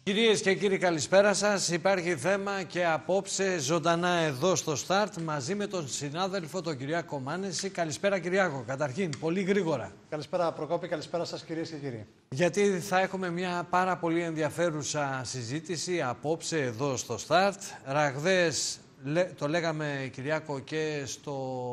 Κυρίες και κύριοι, καλησπέρα σας. Υπάρχει θέμα και απόψε ζωντανά εδώ στο Start μαζί με τον συνάδελφο τον Κυριάκο Μάνεση. Καλησπέρα Κυριάκο, καταρχήν, πολύ γρήγορα. Καλησπέρα Προκόπη, καλησπέρα σας κυρίες και κύριοι. Γιατί θα έχουμε μια πάρα πολύ ενδιαφέρουσα συζήτηση απόψε εδώ στο Start. Ραγδαίες, το λέγαμε Κυριάκο και στο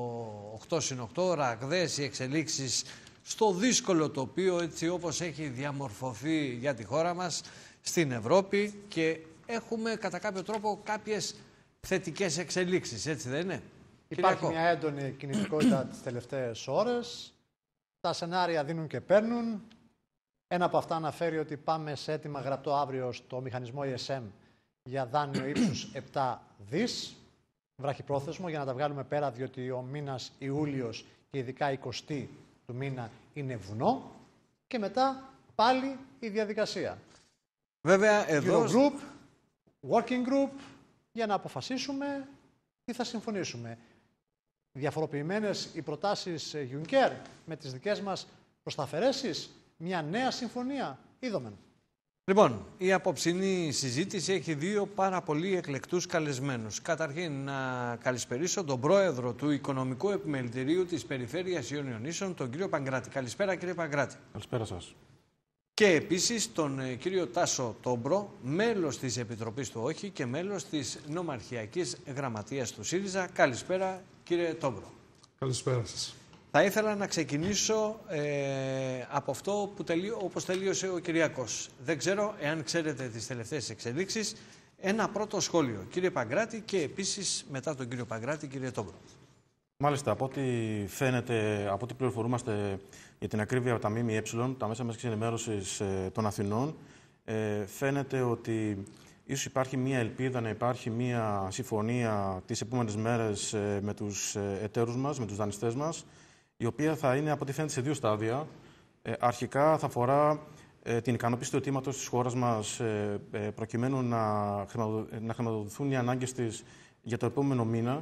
8+8, ραγδαίες οι εξελίξεις στο δύσκολο τοπίο έτσι όπως έχει διαμορφωθεί για τη χώρα μας στην Ευρώπη και έχουμε κατά κάποιο τρόπο κάποιες θετικές εξελίξεις, έτσι δεν είναι? Υπάρχει Κυριάκο. μια έντονη κινητικότητα τις τελευταίες ώρες. Τα σενάρια δίνουν και παίρνουν. Ένα από αυτά αναφέρει ότι πάμε σε έτοιμα γραπτό αύριο στο μηχανισμό ESM για δάνειο ύψους 7 δις. Βραχυπρόθεσμο για να τα βγάλουμε πέρα, διότι ο μήνας Ιούλιος και ειδικά η 20η του μήνα είναι βουνό. Και μετά πάλι η διαδικασία. Βέβαια, εδώ... Eurogroup, Working Group, για να αποφασίσουμε τι θα συμφωνήσουμε. Διαφοροποιημένες οι προτάσεις Juncker με τις δικές μας προς τα αφαιρέσεις, μια νέα συμφωνία, είδομεν. Λοιπόν, η απόψινή συζήτηση έχει δύο πάρα πολύ εκλεκτούς καλεσμένους. Καταρχήν, να καλησπερίσω τον πρόεδρο του Οικονομικού Επιμελητηρίου της Περιφέρειας Ιόνιων Νήσων, τον κύριο Παγκράτη. Καλησπέρα κύριε Παγκράτη. Καλησπέρα σας. Και επίσης τον κύριο Τάσο Τόμπρο, μέλος της Επιτροπής του ΟΧΗ και μέλος της Νομαρχιακής Γραμματείας του ΣΥΡΙΖΑ. Καλησπέρα κύριε Τόμπρο. Καλησπέρα σας. Θα ήθελα να ξεκινήσω από αυτό που όπως τελείωσε ο Κυριάκος. Δεν ξέρω εάν ξέρετε τις τελευταίες εξελίξεις. Ένα πρώτο σχόλιο, κύριε Παγκράτη, και επίσης μετά τον κύριο Παγκράτη, κύριε Τόμπρο. Μάλιστα, από ό,τι φαίνεται, από ό,τι πληροφορούμαστε για την ακρίβεια από τα ΜΜΕ, τα μέσα μαζικής ενημέρωσης των Αθηνών, φαίνεται ότι ίσως υπάρχει μία ελπίδα να υπάρχει μία συμφωνία τις επόμενες μέρες με τους εταίρους μας, με τους δανειστές μας, η οποία θα είναι, από ό,τι φαίνεται, σε δύο στάδια. Αρχικά θα αφορά την ικανοποίηση του αιτήματος της χώρας μας προκειμένου να χρηματοδοτηθούν οι ανάγκες της για το επόμενο μήνα.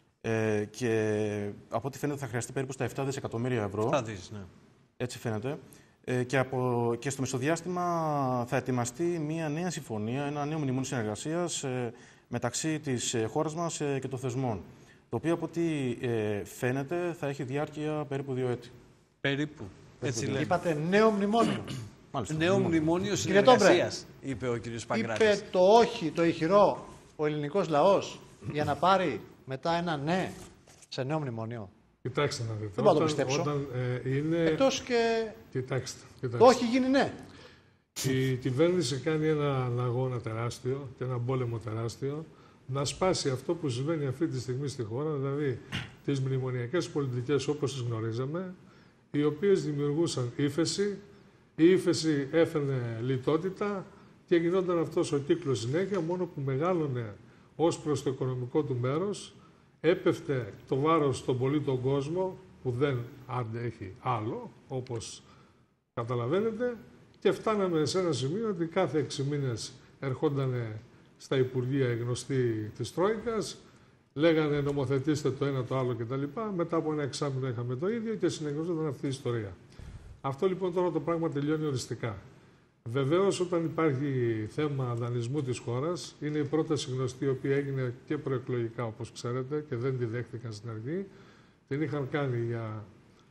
Και από ό,τι φαίνεται θα χρειαστεί περίπου στα 7 δισεκατομμύρια ευρώ. 7 δις, ναι. Έτσι φαίνεται. Και στο μεσοδιάστημα θα ετοιμαστεί μια νέα συμφωνία, ένα νέο μνημόνιο συνεργασίας μεταξύ της χώρας μας και των θεσμών. Το οποίο από ό,τι φαίνεται θα έχει διάρκεια περίπου 2 έτη. Περίπου. Έτσι λέμε. Είπατε νέο μνημόνιο. Μάλιστα, νέο μνημόνιο συνεργασίας, είπε ο κύριος Παγκράτης. Είπε το όχι, το ηχηρό, ο ελληνικός λαός για να πάρει μετά ένα ναι σε νέο μνημόνιο. Κοιτάξτε να δείτε. Δεν μπορώ να το πιστέψω. Εκτός και Κοιτάξτε. το όχι γίνει ναι. Η κυβέρνηση κάνει έναν αγώνα τεράστιο και έναν πόλεμο τεράστιο να σπάσει αυτό που συμβαίνει αυτή τη στιγμή στη χώρα, δηλαδή τις μνημονιακές πολιτικές όπως τις γνωρίζαμε, οι οποίες δημιουργούσαν ύφεση, η ύφεση έφερνε λιτότητα και γινόταν αυτός ο κύκλος συνέχεια, μόνο που μεγάλωνε ως προς το οικονομικό του μέρος, έπεφτε το βάρος στον πολύ τον κόσμο που δεν αντέχει άλλο, όπως καταλαβαίνετε, και φτάναμε σε ένα σημείο ότι κάθε 6 μήνες ερχόντανε στα Υπουργεία οι γνωστοί της Τρόικας, λέγανε νομοθετήστε το ένα το άλλο κτλ. Μετά από ένα εξάμηνο είχαμε το ίδιο και συνεχιζόταν αυτή η ιστορία. Αυτό λοιπόν τώρα το πράγμα τελειώνει οριστικά. Βεβαίως, όταν υπάρχει θέμα δανεισμού της χώρας, είναι η πρόταση γνωστή, η οποία έγινε και προεκλογικά, όπως ξέρετε, και δεν τη δέχτηκαν στην αρχή. Την είχαν κάνει για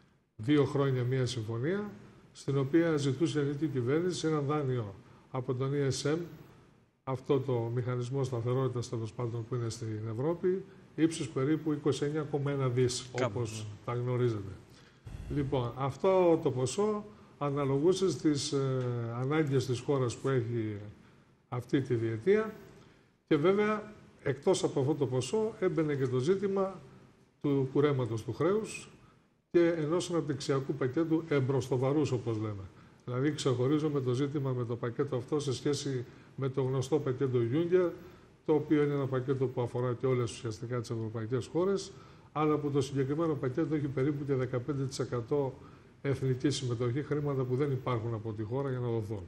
2 χρόνια μία συμφωνία, στην οποία ζητούσε η ελληνική κυβέρνηση ένα δάνειο από τον ESM, αυτό το μηχανισμό σταθερότητας τέλος πάντων που είναι στην Ευρώπη, ύψους περίπου 29,1 δις, όπως τα γνωρίζετε. Λοιπόν, αυτό το ποσό αναλογούσε στις ανάγκες της χώρας που έχει αυτή τη διετία και βέβαια εκτός από αυτό το ποσό έμπαινε και το ζήτημα του κουρέματος του χρέους και ενός αναπτυξιακού πακέτου εμπροστοβαρούς, όπως λέμε. Δηλαδή ξεχωρίζουμε το ζήτημα με το πακέτο αυτό σε σχέση με το γνωστό πακέτο Juncker, το οποίο είναι ένα πακέτο που αφορά και όλες ουσιαστικά τις ευρωπαϊκές χώρες, αλλά που το συγκεκριμένο πακέτο έχει περίπου και 15% εθνική συμμετοχή, χρήματα που δεν υπάρχουν από τη χώρα για να δοθούν.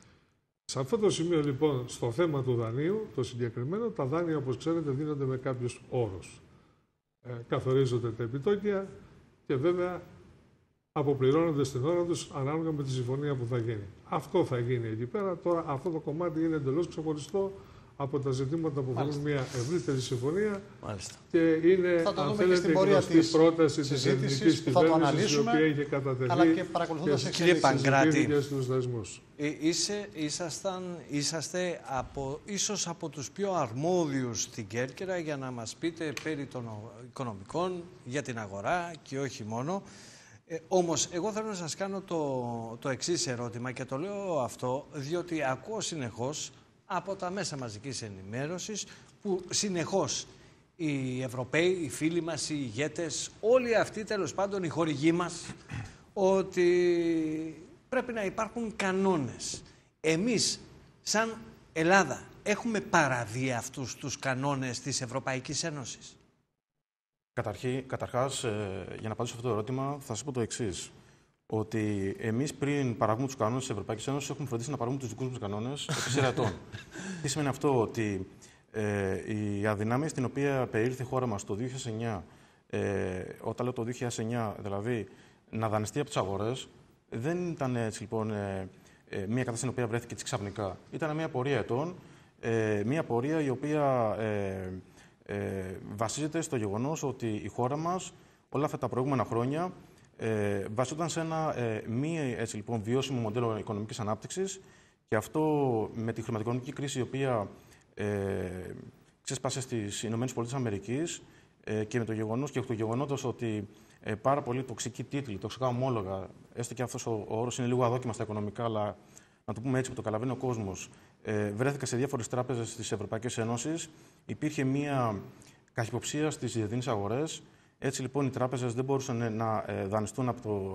Σε αυτό το σημείο λοιπόν, στο θέμα του δανείου, το συγκεκριμένο, τα δάνεια όπως ξέρετε δίνονται με κάποιους όρους. Καθορίζονται τα επιτόκια και βέβαια αποπληρώνοντας την ώρα τους ανάλογα με τη συμφωνία που θα γίνει. Αυτό θα γίνει εκεί πέρα. Τώρα αυτό το κομμάτι είναι εντελώς ξεχωριστό από τα ζητήματα που αφορούν μια ευρύτερη συμφωνία. Μάλιστα. Και είναι, θα το αν δούμε θέλετε, και στην πορεία γνωστή της πρόταση της ελληνικής κυβέρνησης, η οποία είχε κατατεθεί αλλά και παρακολουθώντας και Κύριε Παγκράτη, και στους δεσμούς. είσαστε ίσως από τους πιο αρμόδιους στην Κέρκυρα για να μας πείτε περί των οικονομικών, για την αγορά και όχι μόνο. Όμως, εγώ θέλω να σας κάνω το εξής ερώτημα και το λέω αυτό διότι ακούω συνεχώς από τα μέσα μαζικής ενημέρωσης που συνεχώς οι Ευρωπαίοι, οι φίλοι μας, οι ηγέτες, όλοι αυτοί τέλος πάντων οι χορηγοί μας, ότι πρέπει να υπάρχουν κανόνες. Εμείς, σαν Ελλάδα, έχουμε παραδεί αυτούς τους κανόνες της Ευρωπαϊκής Ένωσης? Καταρχάς, για να απαντήσω αυτό το ερώτημα, θα σας πω το εξής. Ότι εμείς πριν παραγούμε τους κανόνες της Ευρωπαϊκής Ένωσης, έχουμε φροντίσει να παραγούμε τους δικούς μας κανόνες επί σειρά ετών. Τι σημαίνει αυτό? Ότι η αδυναμία στην οποία περιήλθε η χώρα μας το 2009, όταν λέω το 2009, δηλαδή να δανειστεί από τις αγορές, δεν ήταν έτσι λοιπόν μια κατάσταση στην οποία βρέθηκε έτσι ξαφνικά. Ήταν μια πορεία ετών, μια πορεία η οποία βασίζεται στο γεγονός ότι η χώρα μας όλα αυτά τα προηγούμενα χρόνια βασιζόταν σε ένα μη έτσι, λοιπόν, βιώσιμο μοντέλο οικονομικής ανάπτυξης και αυτό με τη χρηματοοικονομική κρίση η οποία ξέσπασε στις ΗΠΑ και με το γεγονότος ότι πάρα πολλοί τοξικοί τίτλοι, τοξικά ομόλογα, έστω και αυτός ο όρος είναι λίγο αδόκιμα στα οικονομικά, αλλά να το πούμε έτσι που το καταλαβαίνει ο κόσμος, βρέθηκαν σε διάφορες τράπεζες της Ευρωπαϊκής Ένωσης. Υπήρχε μία καχυποψία στις διεθνείς αγορές. Έτσι λοιπόν οι τράπεζες δεν μπορούσαν να δανειστούν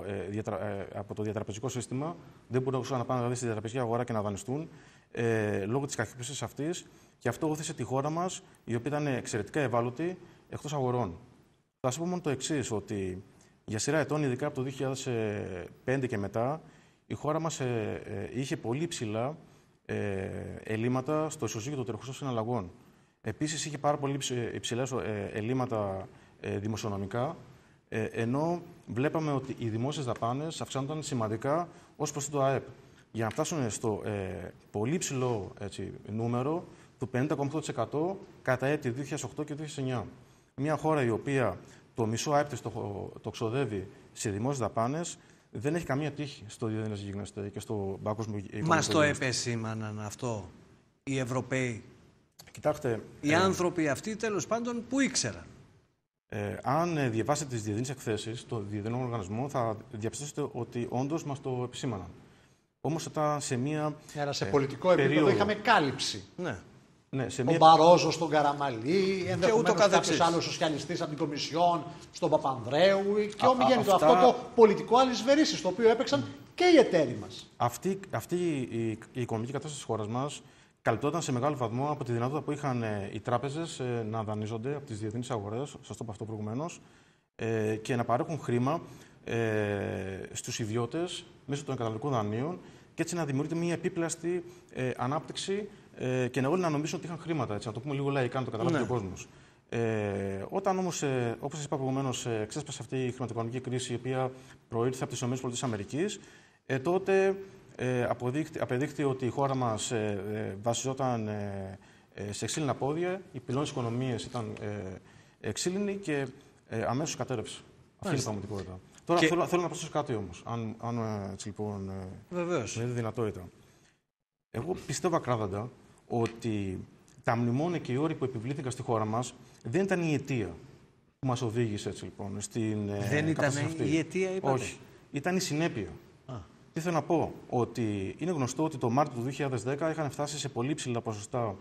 από το διατραπεζικό σύστημα, δεν μπορούσαν να πάνε δηλαδή στη διατραπεζική αγορά και να δανειστούν λόγω της καχυποψίας αυτής. Και αυτό όθησε τη χώρα μας, η οποία ήταν εξαιρετικά ευάλωτη, εκτός αγορών. Θα σας πω μόνο το εξής, ότι για σειρά ετών, ειδικά από το 2005 και μετά, η χώρα μας είχε πολύ υψηλά ελλείμματα στο ισοζύγιο των τρεχουσών συναλλαγών. Επίσης, είχε πάρα πολύ υψηλά ελλείμματα δημοσιονομικά, ενώ βλέπαμε ότι οι δημόσιες δαπάνες αυξάνονταν σημαντικά ως προς το ΑΕΠ, για να φτάσουν στο πολύ υψηλό νούμερο του 50,8% κατά έτη 2008 και 2009. Μια χώρα η οποία το μισό ΑΕΠ της το ξοδεύει σε δημόσιες δαπάνες, δεν έχει καμία τύχη στο διεθνές γίγνεσθε και στο παγκόσμιο οικονομικό. Μας το επεσήμαναν αυτό οι Ευρωπαίοι. Κοιτάξτε, οι άνθρωποι αυτοί τέλος πάντων που ήξεραν. Αν διαβάσετε τις διεθνείς εκθέσεις των διεθνών οργανισμών, θα διαπιστώσετε ότι όντως μας το επισήμαναν. Όμως όταν σε μία. Άρα σε πολιτικό επίπεδο είχαμε κάλυψη. Ναι. Ναι, σε τον Μπαρόζο, στον Καραμαλή, ενδεχομένως κάποιος άλλος σοσιαλιστής από την Κομισιόν, στον Παπανδρέου και ομιγέννητο. Αυτό το πολιτικό αλυσβερίσι, στο οποίο έπαιξαν και οι εταίροι μας. Αυτή η οικονομική κατάσταση της χώρας μας καλυπτόταν σε μεγάλο βαθμό από τη δυνατότητα που είχαν οι τράπεζες να δανείζονται από τις διεθνείς αγορές, σας το είπα αυτό προηγουμένως, και να παρέχουν χρήμα στους ιδιώτες μέσω των καταναλωτικών δανείων και έτσι να δημιουργείται μια επίπλαστη ανάπτυξη και όλοι να νομίζουν ότι είχαν χρήματα. Έτσι, να το πούμε λίγο λαϊκά, να το καταλάβει ο κόσμος. Όταν όμως, όπως σας είπα προηγουμένως, ξέσπασε αυτή η χρηματοοικονομική κρίση, η οποία προήλθε από τις ΗΠΑ, τότε απεδείχθη ότι η χώρα μας βασιζόταν σε ξύλινα πόδια, οι πυλώνες της οικονομίας ήταν ξύλινοι και αμέσως κατέρευσε. Αυτή είναι η πραγματικότητα. Τώρα θέλω να προσθέσω κάτι όμως, αν έτσι λοιπόν με δίνει δυνατότητα. Εγώ πιστεύω ακράδαντα ότι τα μνημόνια και οι όροι που επιβλήθηκαν στη χώρα μας δεν ήταν η αιτία που μας οδήγησε έτσι λοιπόν στην δεν ήταν αυτή. Η αιτία, είπατε. Όχι. Ήταν η συνέπεια. Τι θέλω να πω, ότι είναι γνωστό ότι το Μάρτιο του 2010 είχαν φτάσει σε πολύ ψηλά ποσοστά,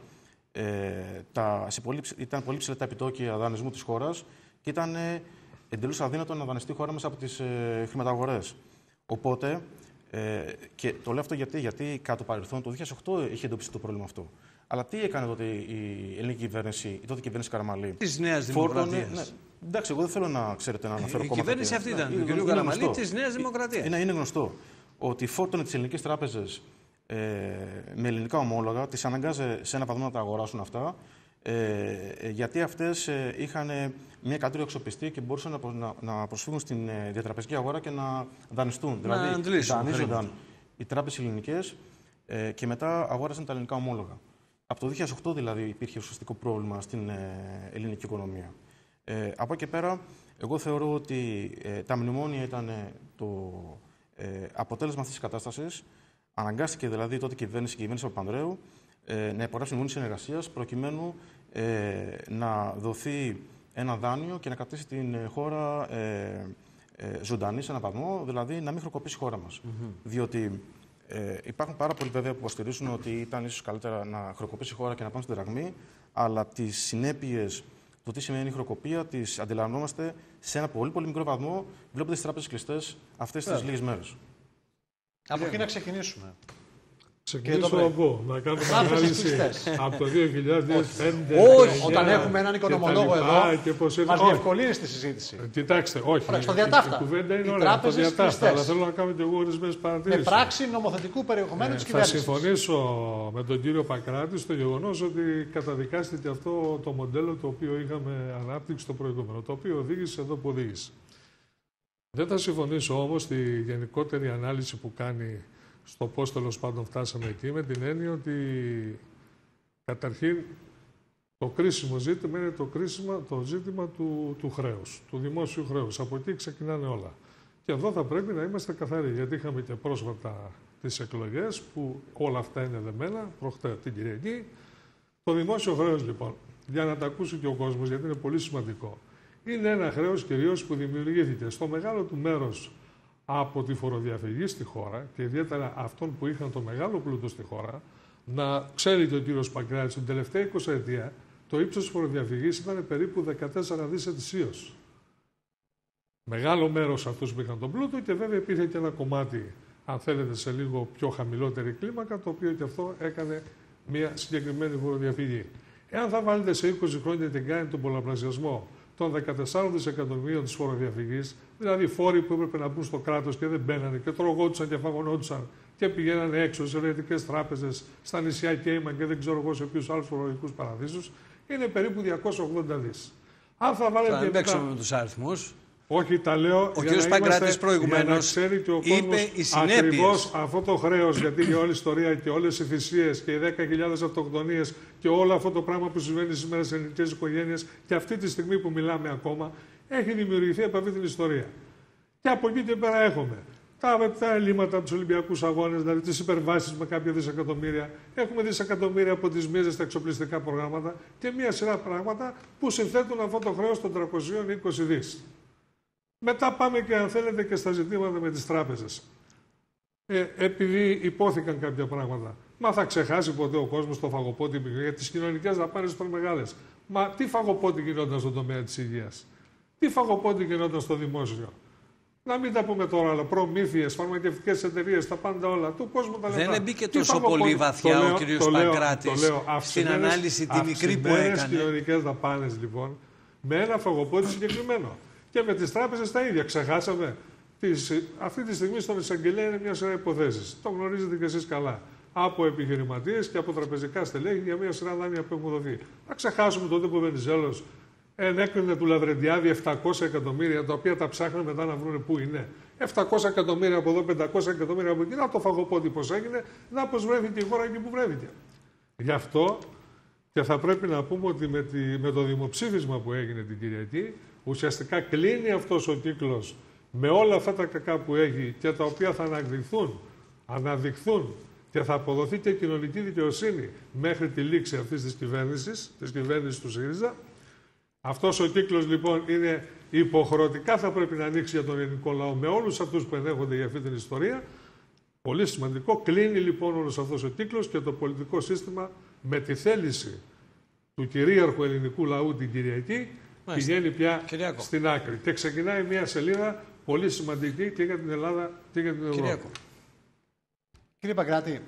ήταν πολύ ψηλά τα επιτόκια δανεισμού της χώρας και ήταν εντελώς αδύνατο να δανειστεί η χώρα μας από τις χρηματαγορές. Οπότε, και το λέω αυτό γιατί κατά το παρελθόν, το 2008 είχε εντοπίσει το πρόβλημα αυτό. Αλλά τι έκανε τότε η ελληνική κυβέρνηση, η τότε κυβέρνηση Καραμαλή? Της Νέας Δημοκρατίας. Ναι, εντάξει, εγώ δεν θέλω να ξέρετε να αναφέρω κόμματα. Η κυβέρνηση αυτή ήταν, του κ. Καραμαλή, της Νέας Δημοκρατίας. Είναι γνωστό ότι φόρτωνε τις ελληνικές τράπεζες με ελληνικά ομόλογα, τις αναγκάζε σε ένα βαθμό να τα αγοράσουν αυτά γιατί αυτές είχαν μια καλύτερη αξιοπιστία και μπορούσαν να προσφύγουν στην διατραπεζική αγορά και να δανειστούν. Δηλαδή, δανείζονταν οι τράπεζες ελληνικές και μετά αγόρασαν τα ελληνικά ομόλογα. Από το 2008 δηλαδή υπήρχε ουσιαστικό πρόβλημα στην ελληνική οικονομία. Από εκεί και πέρα, εγώ θεωρώ ότι τα μνημόνια ήταν το αποτέλεσμα αυτής της κατάστασης. Αναγκάστηκε δηλαδή τότε η κυβέρνηση Παπανδρέου να υπογράψει μνημόνιο συνεργασίας προκειμένου να δοθεί ένα δάνειο και να κρατήσει την χώρα ζωντανή σε έναν βαθμό, δηλαδή να μην χρεοκοπήσει η χώρα μας. Διότι υπάρχουν πάρα πολλοί βέβαια που υποστηρίζουν ότι ήταν ίσως καλύτερα να χρεοκοπήσει η χώρα και να πάμε στην δραχμή, αλλά τις συνέπειες, το τι σημαίνει η χρεοκοπία, τις αντιλαμβανόμαστε σε ένα πολύ μικρό βαθμό, βλέποντας τις τράπεζες κλειστές αυτές τις λίγες μέρες. Από εκεί να ξεκινήσουμε. Ξεκινήσω εγώ, να κάνουμε ανάλυση από το 2005. Όχι, όταν έχουμε έναν οικονομολόγο εδώ, μας διευκολύνει στη συζήτηση. Κοιτάξτε, όχι. Στο διατάφτα. Η κουβέντα είναι ωραία, στο διατάφτα, αλλά θέλω να κάνω και εγώ ορισμένες παρατηρήσεις. Με πράξη νομοθετικού περιεχομένου της κυβέρνησης. Θα συμφωνήσω με τον κύριο Πακράτη στο γεγονός ότι καταδικάστηκε αυτό το μοντέλο το οποίο είχαμε ανάπτυξη στο προηγούμενο, το οποίο οδήγησε εδώ που οδήγησε. Δεν θα συμφωνήσω όμως στη γενικότερη ανάλυση που κάνει στο πώς τέλος πάντων φτάσαμε εκεί, με την έννοια ότι καταρχήν το κρίσιμο ζήτημα είναι το ζήτημα του χρέους, του δημόσιου χρέους. Από εκεί ξεκινάνε όλα. Και εδώ θα πρέπει να είμαστε καθαροί, γιατί είχαμε και πρόσφατα τις εκλογές που όλα αυτά είναι δεμένα, προχτές την Κυριακή. Το δημόσιο χρέος λοιπόν, για να τα ακούσει και ο κόσμος, γιατί είναι πολύ σημαντικό, είναι ένα χρέος κυρίως που δημιουργήθηκε στο μεγάλο του μέρος από τη φοροδιαφυγή στη χώρα και ιδιαίτερα αυτών που είχαν το μεγάλο πλούτο στη χώρα. Να ξέρει και ο κύριος Παγκράτης, την τελευταία 20 ετία το ύψος της φοροδιαφυγής ήταν περίπου 14 δις ετησίως. Μεγάλο μέρος αυτούς που είχαν τον πλούτο και βέβαια υπήρχε και ένα κομμάτι, αν θέλετε, σε λίγο πιο χαμηλότερη κλίμακα, το οποίο και αυτό έκανε μια συγκεκριμένη φοροδιαφυγή. Εάν θα βάλετε σε 20 χρόνια και κάνετε τον πολλαπλασιασμό των 14 δισεκατομμυρίων της φοροδιαφυγής, δηλαδή φόροι που έπρεπε να μπουν στο κράτος και δεν μπαίνανε και τρογόντουσαν και φαγωνόντουσαν και πηγαίνανε έξω σε ελεκτικές τράπεζες, στα νησιά Κέιμαν και δεν ξέρω εγώ σε ποιους άλλους φορολογικούς παραδείσους, είναι περίπου 280 δις. Αν θα βάλετε. Θα παίξουμε με τους αριθμούς. Όχι, τα λέω. Ο κ. Παγκράτης προηγουμένως είπε οι συνέπειες. Ακριβώς αυτό το χρέος, γιατί και όλη η ιστορία και όλες οι θυσίες και οι 10.000 αυτοκτονίες και όλο αυτό το πράγμα που συμβαίνει σήμερα στις ελληνικές οικογένειες και αυτή τη στιγμή που μιλάμε ακόμα, έχει δημιουργηθεί από αυτή την ιστορία. Και από εκεί και πέρα έχουμε τα ελλείμματα από τους Ολυμπιακούς Αγώνες, δηλαδή τις υπερβάσεις με κάποια δισεκατομμύρια. Έχουμε δισεκατομμύρια από τις μίζες στα εξοπλιστικά προγράμματα και μία σειρά πράγματα που συνθέτουν αυτό το χρέος των 320 δις. Μετά πάμε και αν θέλετε και στα ζητήματα με τις τράπεζες. Επειδή υπόθηκαν κάποια πράγματα. Μα θα ξεχάσει ποτέ ο κόσμος το φαγοπότη για τις κοινωνικές δαπάνες των μεγάλες. Μα τι φαγοπότη γινόταν στον τομέα της υγείας. Τι φαγοπότη γινόταν στο δημόσιο. Να μην τα πούμε τώρα, αλλά προμήθειες, φαρμακευτικές εταιρείες, τα πάντα όλα. Του κόσμου τα λεφτά. Δεν μπήκε τόσο πολύ βαθιά ο κ. Παγκράτης στην ανάλυση τη μικρή που έκανε. Στις κοινωνικές δαπάνες λοιπόν, με ένα φαγοπότη συγκεκριμένο. Και με τις τράπεζες τα ίδια. Ξεχάσαμε. Αυτή τη στιγμή στον εισαγγελέα είναι μια σειρά υποθέσεις. Το γνωρίζετε κι εσείς καλά. Από επιχειρηματίες και από τραπεζικά στελέχη για μια σειρά δάνεια που έχουν δοθεί. Να ξεχάσουμε τότε που ο Βενιζέλος ενέκρινε του Λαβρεντιάδη 700 εκατομμύρια, τα οποία τα ψάχνουν μετά να βρουν πού είναι. 700 εκατομμύρια από εδώ, 500 εκατομμύρια από εκεί. Να το φαγοπότη πώς έγινε, να πώς βρέθηκε η χώρα εκεί που βρέθηκε. Γι' αυτό και θα πρέπει να πούμε ότι με το δημοψήφισμα που έγινε την Κυριακή, ουσιαστικά κλείνει αυτός ο κύκλος με όλα αυτά τα κακά που έχει και τα οποία θα αναδειχθούν και θα αποδοθεί και κοινωνική δικαιοσύνη μέχρι τη λήξη αυτής της κυβέρνησης του ΣΥΡΙΖΑ. Αυτός ο κύκλος λοιπόν είναι υποχρεωτικά θα πρέπει να ανοίξει για τον ελληνικό λαό με όλους αυτούς που ενέχονται για αυτή την ιστορία. Πολύ σημαντικό. Κλείνει λοιπόν όλος αυτός ο κύκλος και το πολιτικό σύστημα με τη θέληση του κυρίαρχου ελληνικού λαού την Κυριακή πηγαίνει πια στην άκρη. Και ξεκινάει μια σελίδα πολύ σημαντική και για την Ελλάδα και για την Ευρώπη. Κύριε Παγκράτη,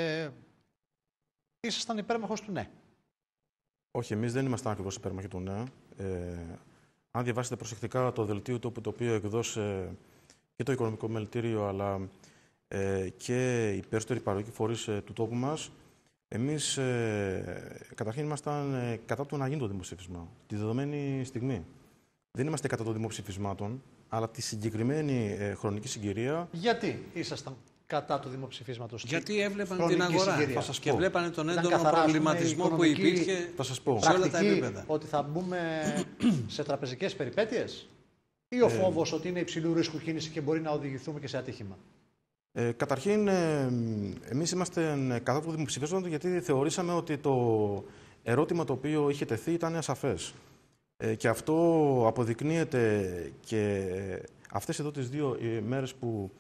ήσασταν υπέρμαχος του ναι. Όχι, εμείς δεν ήμασταν ακριβώς υπέρμαχοι του ναι. Αν διαβάσετε προσεκτικά το δελτίο το οποίο εκδώσε και το Οικονομικό Μελητήριο αλλά και οι περισσότεροι παραγωγικοί φορείς του τόπου μας, Εμείς καταρχήν ήμασταν κατά του να γίνει το δημοψήφισμα, τη δεδομένη στιγμή. Δεν είμαστε κατά των δημοψηφισμάτων, αλλά τη συγκεκριμένη χρονική συγκυρία. Γιατί ήσασταν κατά του δημοψηφίσματος? Γιατί έβλεπαν την αγορά και βλέπανε τον έντονο προβληματισμό που υπήρχε σε όλα τα επίπεδα. Ότι θα μπούμε σε τραπεζικές περιπέτειες ή ο φόβος ότι είναι υψηλού ρίσκου κίνηση και μπορεί να οδηγηθούμε και σε ατύχημα? Καταρχήν, εμείς είμαστε κατά του δημοψηφίσματος γιατί θεωρήσαμε ότι το ερώτημα το οποίο είχε τεθεί ήταν ασαφές. Και αυτό αποδεικνύεται και αυτές εδώ τις 2 μέρες που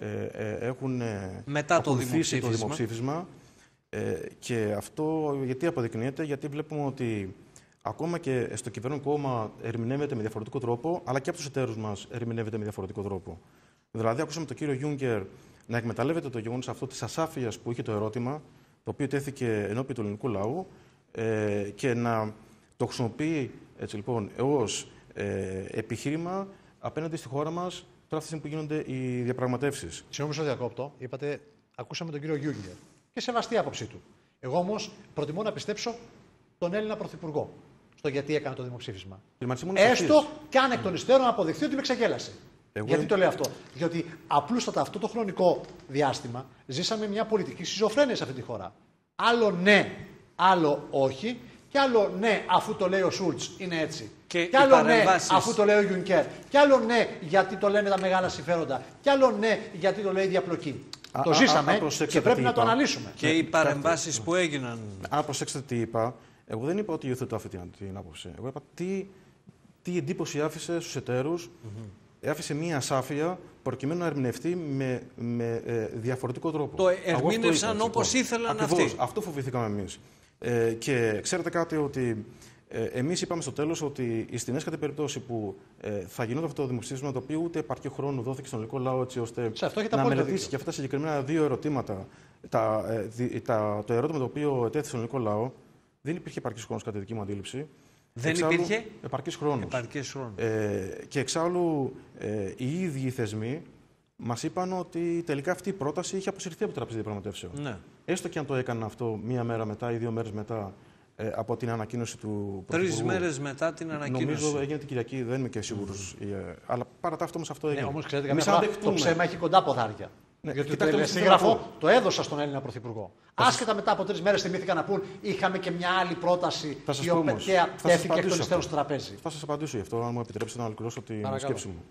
έχουν μετά το δημοψήφισμα. Και αυτό γιατί αποδεικνύεται? Γιατί βλέπουμε ότι ακόμα και στο κυβερνόν κόμμα ερμηνεύεται με διαφορετικό τρόπο, αλλά και από τους εταίρους μας ερμηνεύεται με διαφορετικό τρόπο. Δηλαδή, ακούσαμε τον κύριο Γιούγκερ να εκμεταλλεύεται το γεγονός αυτό της ασάφειας που είχε το ερώτημα, το οποίο τέθηκε ενώπιον του ελληνικού λαού, και να το χρησιμοποιεί έτσι, λοιπόν, ως επιχείρημα απέναντι στη χώρα μας τώρα αυτή που γίνονται οι διαπραγματεύσεις. Συγγνώμη, στο διακόπτω. Είπατε, ακούσαμε τον κύριο Γιούγκερ και σεβαστή άποψή του. Εγώ όμως προτιμώ να πιστέψω τον Έλληνα Πρωθυπουργό στο γιατί έκανε το δημοψήφισμα. Έστω και αν εκ των υστέρων αποδειχθεί ότι με ξεγέλασε. Γιατί το λέω αυτό? Διότι απλούστατα αυτό το χρονικό διάστημα ζήσαμε μια πολιτική σχιζοφρένεια σε αυτή τη χώρα. Άλλο ναι, άλλο όχι. Κι άλλο ναι, αφού το λέει ο Σούλτς, είναι έτσι. Και κι άλλο ναι, αφού το λέει ο Γιουνκέρ. Κι άλλο ναι, γιατί το λένε τα μεγάλα συμφέροντα. Κι άλλο ναι, γιατί το λέει η διαπλοκή. Το ζήσαμε και πρέπει να το αναλύσουμε. Και οι παρεμβάσεις που έγιναν. Αν προσέξετε τι είπα, εγώ δεν είπα ότι υιοθετώ αυτή την άποψη. Εγώ είπα τι εντύπωση άφησε στους εταίρους. Άφησε μία ασάφεια προκειμένου να ερμηνευτεί με διαφορετικό τρόπο. Το ερμήνευσαν όπως ήθελαν αυτοί. Αυτό φοβηθήκαμε εμείς. Και ξέρετε κάτι, ότι εμείς είπαμε στο τέλος ότι στην έσχατη περίπτωση που θα γινόταν αυτό το δημοψήφισμα, το οποίο ούτε επαρκή χρόνο δόθηκε στον ελληνικό λαό έτσι ώστε να μελετήσει και αυτά τα συγκεκριμένα 2 ερωτήματα, το ερώτημα το οποίο ετέθη στον ελληνικό λαό, δεν υπήρχε επαρκής χρόνος κατά τη δική μου αντίληψη. Δεν υπήρχε επαρκής χρόνος. Και εξάλλου οι ίδιοι οι θεσμοί μας είπαν ότι τελικά αυτή η πρόταση είχε αποσυρθεί από το τραπέζι διαπραγματεύσεων. Ναι. Έστω και αν το έκαναν αυτό 1 μέρα μετά ή 2 μέρες μετά από την ανακοίνωση του Πρωθυπουργού. 3 μέρες μετά την ανακοίνωση. Νομίζω έγινε την Κυριακή, δεν είμαι και σίγουρος. Αλλά παρά τα αυτό όμως αυτό έγινε. Ναι, όμως ξέρετε, καμιά φορά το ψέμα έχει κοντά ποδάρια. Ναι, γιατί το τελεσίγραφο το έδωσα στον Έλληνα Πρωθυπουργό. Άσχετα μετά από 3 μέρες θυμήθηκαν να πούν είχαμε και μια άλλη πρόταση η οποία τέθηκε εκ των υστέρων στο τραπέζι. Θα σας απαντήσω γι' αυτό, αν μου επιτρέψετε να ολοκληρώσω την σκέψη μου.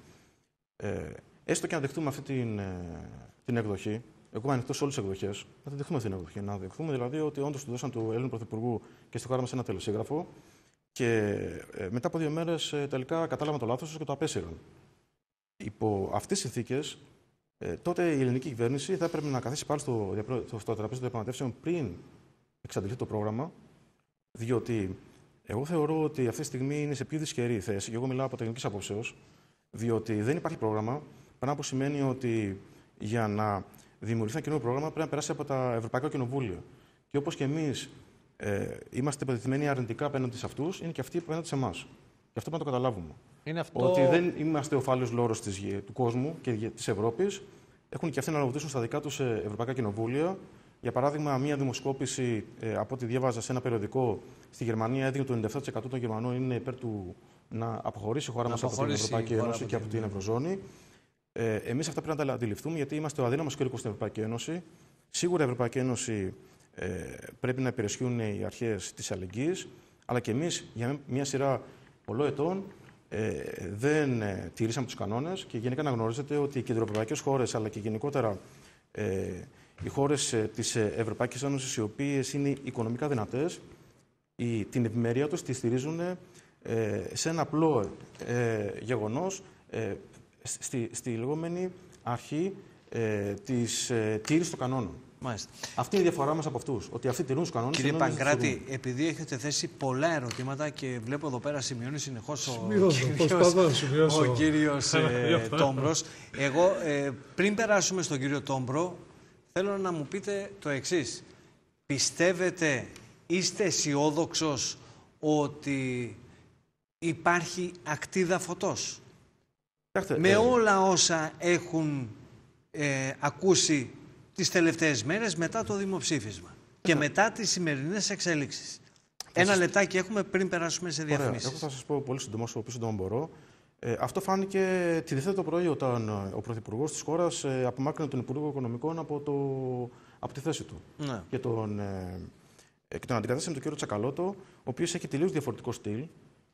Έστω και να δεχτούμε αυτή την εκδοχή, εγώ είμαι ανοιχτός σε όλες τις εκδοχές, να την δεχτούμε αυτή την εκδοχή. Να δεχτούμε δηλαδή ότι όντως του δώσαν του Έλληνα Πρωθυπουργού και στη χώρα μας ένα τελεσίγραφο και μετά από 2 μέρες τελικά κατάλαβαν το λάθος τους και το απέσυραν. Υπό αυτές τις συνθήκες, τότε η ελληνική κυβέρνηση θα έπρεπε να καθίσει πάλι στο τραπέζι των διαπραγματεύσεων πριν εξαντληθεί το πρόγραμμα, διότι εγώ θεωρώ ότι αυτή τη στιγμή είναι σε πιο δυσκερή θέση, και εγώ μιλάω από τεχνικής απόψεως, διότι δεν υπάρχει πρόγραμμα, πράγμα που σημαίνει ότι για να δημιουργηθεί ένα καινούριο πρόγραμμα πρέπει να περάσει από τα Ευρωπαϊκά Κοινοβούλια. Και όπως και εμείς είμαστε υποδεθειμένοι αρνητικά απέναντι σε αυτούς, είναι και αυτοί απέναντι σε εμάς. Και αυτό πρέπει να το καταλάβουμε. Είναι αυτό... Ότι δεν είμαστε ο φάλιος λόρος του κόσμου και της Ευρώπης. Έχουν και αυτοί να λογοδοτήσουν στα δικά τους Ευρωπαϊκά Κοινοβούλια. Για παράδειγμα, μία δημοσκόπηση, από ό,τι διάβαζα σε ένα περιοδικό, στη Γερμανία έδειχνε ότι το 97% των Γερμανών είναι υπέρ του να αποχωρήσει η χώρα μας από την Ευρωπαϊκή Ένωση και από την Ευρωζώνη. Εμείς αυτά πρέπει να τα αντιληφθούμε, γιατί είμαστε ο αδύναμος κρίκος στην Ευρωπαϊκή Ένωση. Σίγουρα η Ευρωπαϊκή Ένωση πρέπει να υπερισχύουν οι αρχές της αλληλεγγύης, αλλά και εμείς για μια σειρά πολλών ετών δεν τηρήσαμε τους κανόνες και γενικά να γνωρίζετε ότι οι κεντροευρωπαϊκές χώρες, αλλά και γενικότερα οι χώρες της Ευρωπαϊκής Ένωσης, οι οποίες είναι οικονομικά δυνατές, την ευημερία τους τη στηρίζουν σε ένα απλό γεγονός, στη λεγόμενη αρχή της τήρησης των κανόνων. Μάλιστα. Αυτή είναι η διαφορά μας από αυτούς. Ότι αυτοί τηρούν τους κανόνες. Κύριε Παγκράτη, επειδή έχετε θέσει πολλά ερωτήματα και βλέπω εδώ πέρα σημειώνει συνεχώς ο κύριος Τόμπρος. Εγώ, πριν περάσουμε στον κύριο Τόμπρο, θέλω να μου πείτε το εξής. Πιστεύετε, είστε αισιόδοξος ότι υπάρχει ακτίδα φωτός? Με όλα όσα έχουν ακούσει τις τελευταίες μέρες μετά το δημοψήφισμα. Και μετά τις σημερινές εξέλιξεις. Ένα λεπτάκι έχουμε πριν περάσουμε σε διαφημίσεις. Εγώ θα σας πω πολύ σύντομα, όσο πιο σύντομα μπορώ. Αυτό φάνηκε τη Δευτέρα το πρωί, όταν ο Πρωθυπουργός της χώρας απομάκρυνε τον Υπουργό Οικονομικών από τη θέση του. Ναι. Και τον αντικατέστησε με τον κύριο Τσακαλώτο, ο οποίος έχει τελείως διαφορετικό στυλ.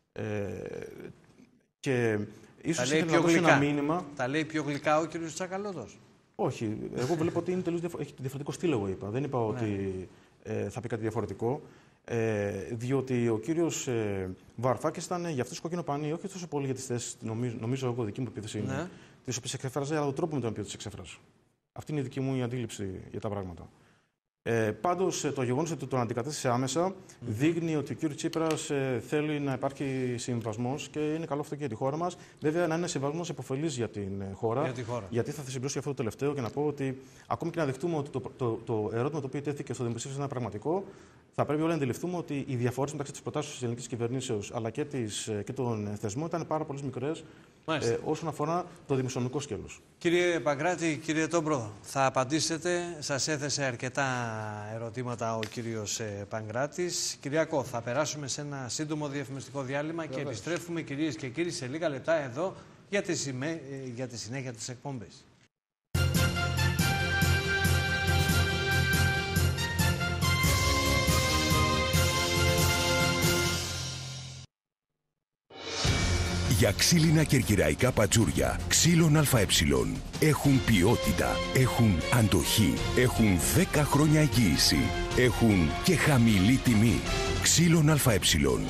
Και ίσως ήθελε να δώσει ένα μήνυμα. Τα λέει πιο γλυκά ο κύριος Τσακαλώτος. Όχι. Εγώ βλέπω ότι είναι έχει διαφορετικό στυλ, εγώ είπα. Δεν είπα ότι θα πει κάτι διαφορετικό. Διότι ο κύριος Βαρουφάκης ήταν για αυτούς κόκκινο πανί, όχι τόσο πολύ για τις θέσεις, νομίζω εγώ, δική μου επίθεση είναι, τις οποίες εξέφραζε, αλλά τον τρόπο με τον οποίο τις εξέφραζε. Αυτή είναι η δική μου η αντίληψη για τα πράγματα. Πάντως, το γεγονός ότι τον αντικατέστησε άμεσα δείχνει ότι ο κ. Τσίπρας θέλει να υπάρχει συμβασμός και είναι καλό αυτό και για τη χώρα μας. Βέβαια, να είναι συμβασμός επωφελής για την χώρα. Γιατί θα συμπληρώσω αυτό το τελευταίο και να πω ότι ακόμη και να δεχτούμε ότι το ερώτημα το οποίο τέθηκε στο δημοψήφισμα είναι πραγματικό, θα πρέπει όλοι να αντιληφθούμε ότι οι διαφορές μεταξύ της προτάσεως της ελληνικής κυβερνήσεως αλλά και των θεσμών ήταν πάρα πολύ μικρές όσον αφορά το δημοσιονομικό σκέλος. Κύριε Παγκράτη, κύριε Τόμπρο, θα απαντήσετε. Σας έθεσε αρκετά ερωτήματα ο κύριος Παγκράτης. Κυριακό, θα περάσουμε σε ένα σύντομο διαφημιστικό διάλειμμα και επιστρέφουμε, κυρίες και κύριοι, σε λίγα λεπτά εδώ για τη συνέχεια της εκπομπής. Για ξύλινα κερκυραϊκά πατζούρια, ξύλων ΑΕ. Έχουν ποιότητα, έχουν αντοχή, έχουν 10 χρόνια εγγύηση. Έχουν και χαμηλή τιμή. Ξύλων ΑΕ.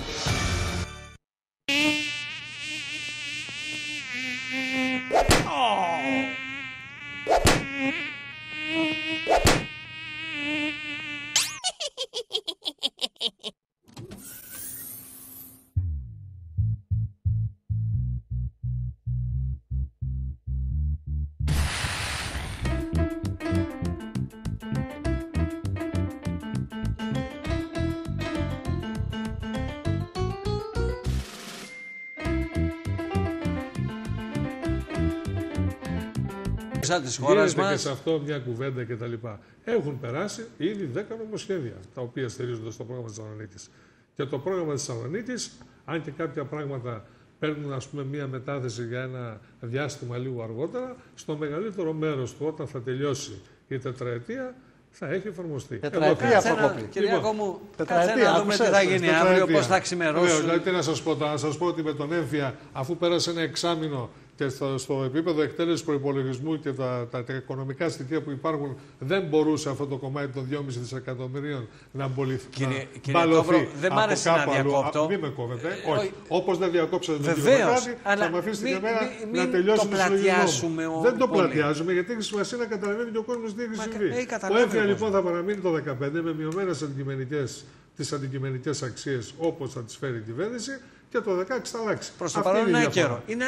Γίνεται και σε αυτό μια κουβέντα κτλ. Έχουν περάσει ήδη 10 νομοσχέδια τα οποία στηρίζονται στο πρόγραμμα της Θεσσαλονίκης. Και το πρόγραμμα της Θεσσαλονίκης, αν και κάποια πράγματα παίρνουν ας πούμε μια μετάθεση για ένα διάστημα λίγο αργότερα, στο μεγαλύτερο μέρος του όταν θα τελειώσει η τετραετία θα έχει εφαρμοστεί. Τετραετία, Προκόπη. Κυριακό μου, κάτσε να δούμε τι θα γίνει αύριο, πώς θα ξημερώσουν. Δηλαδή, τι να σας πω, ότι με τον έμφυα, αφού πέρασε ένα εξάμηνο και στο επίπεδο εκτέλεσης προϋπολογισμού και τα οικονομικά στοιχεία που υπάρχουν, δεν μπορούσε αυτό το κομμάτι των 2,5 δισεκατομμυρίων να μπαλωθεί. Δεν μ' άρεσε να διακόπτω. Μην με κόβετε. Όχι. Όπως δεν διακόψατε τον κύριο Παγκράτη, θα με αφήσετε και εμένα να τελειώσει το συλλογισμό μου. Δεν το πλατιάζουμε, γιατί έχει σημασία να καταλαβαίνει και ο κόσμος τι έχει συμβεί. Ο έμφυα λοιπόν θα παραμείνει το 2015 με μειωμένες αντικειμενικές αξίες όπως θα τις φέρει η κυβέρνηση. Και το 16 θα αλλάξει. Προς το παρόν είναι άκερο. Είναι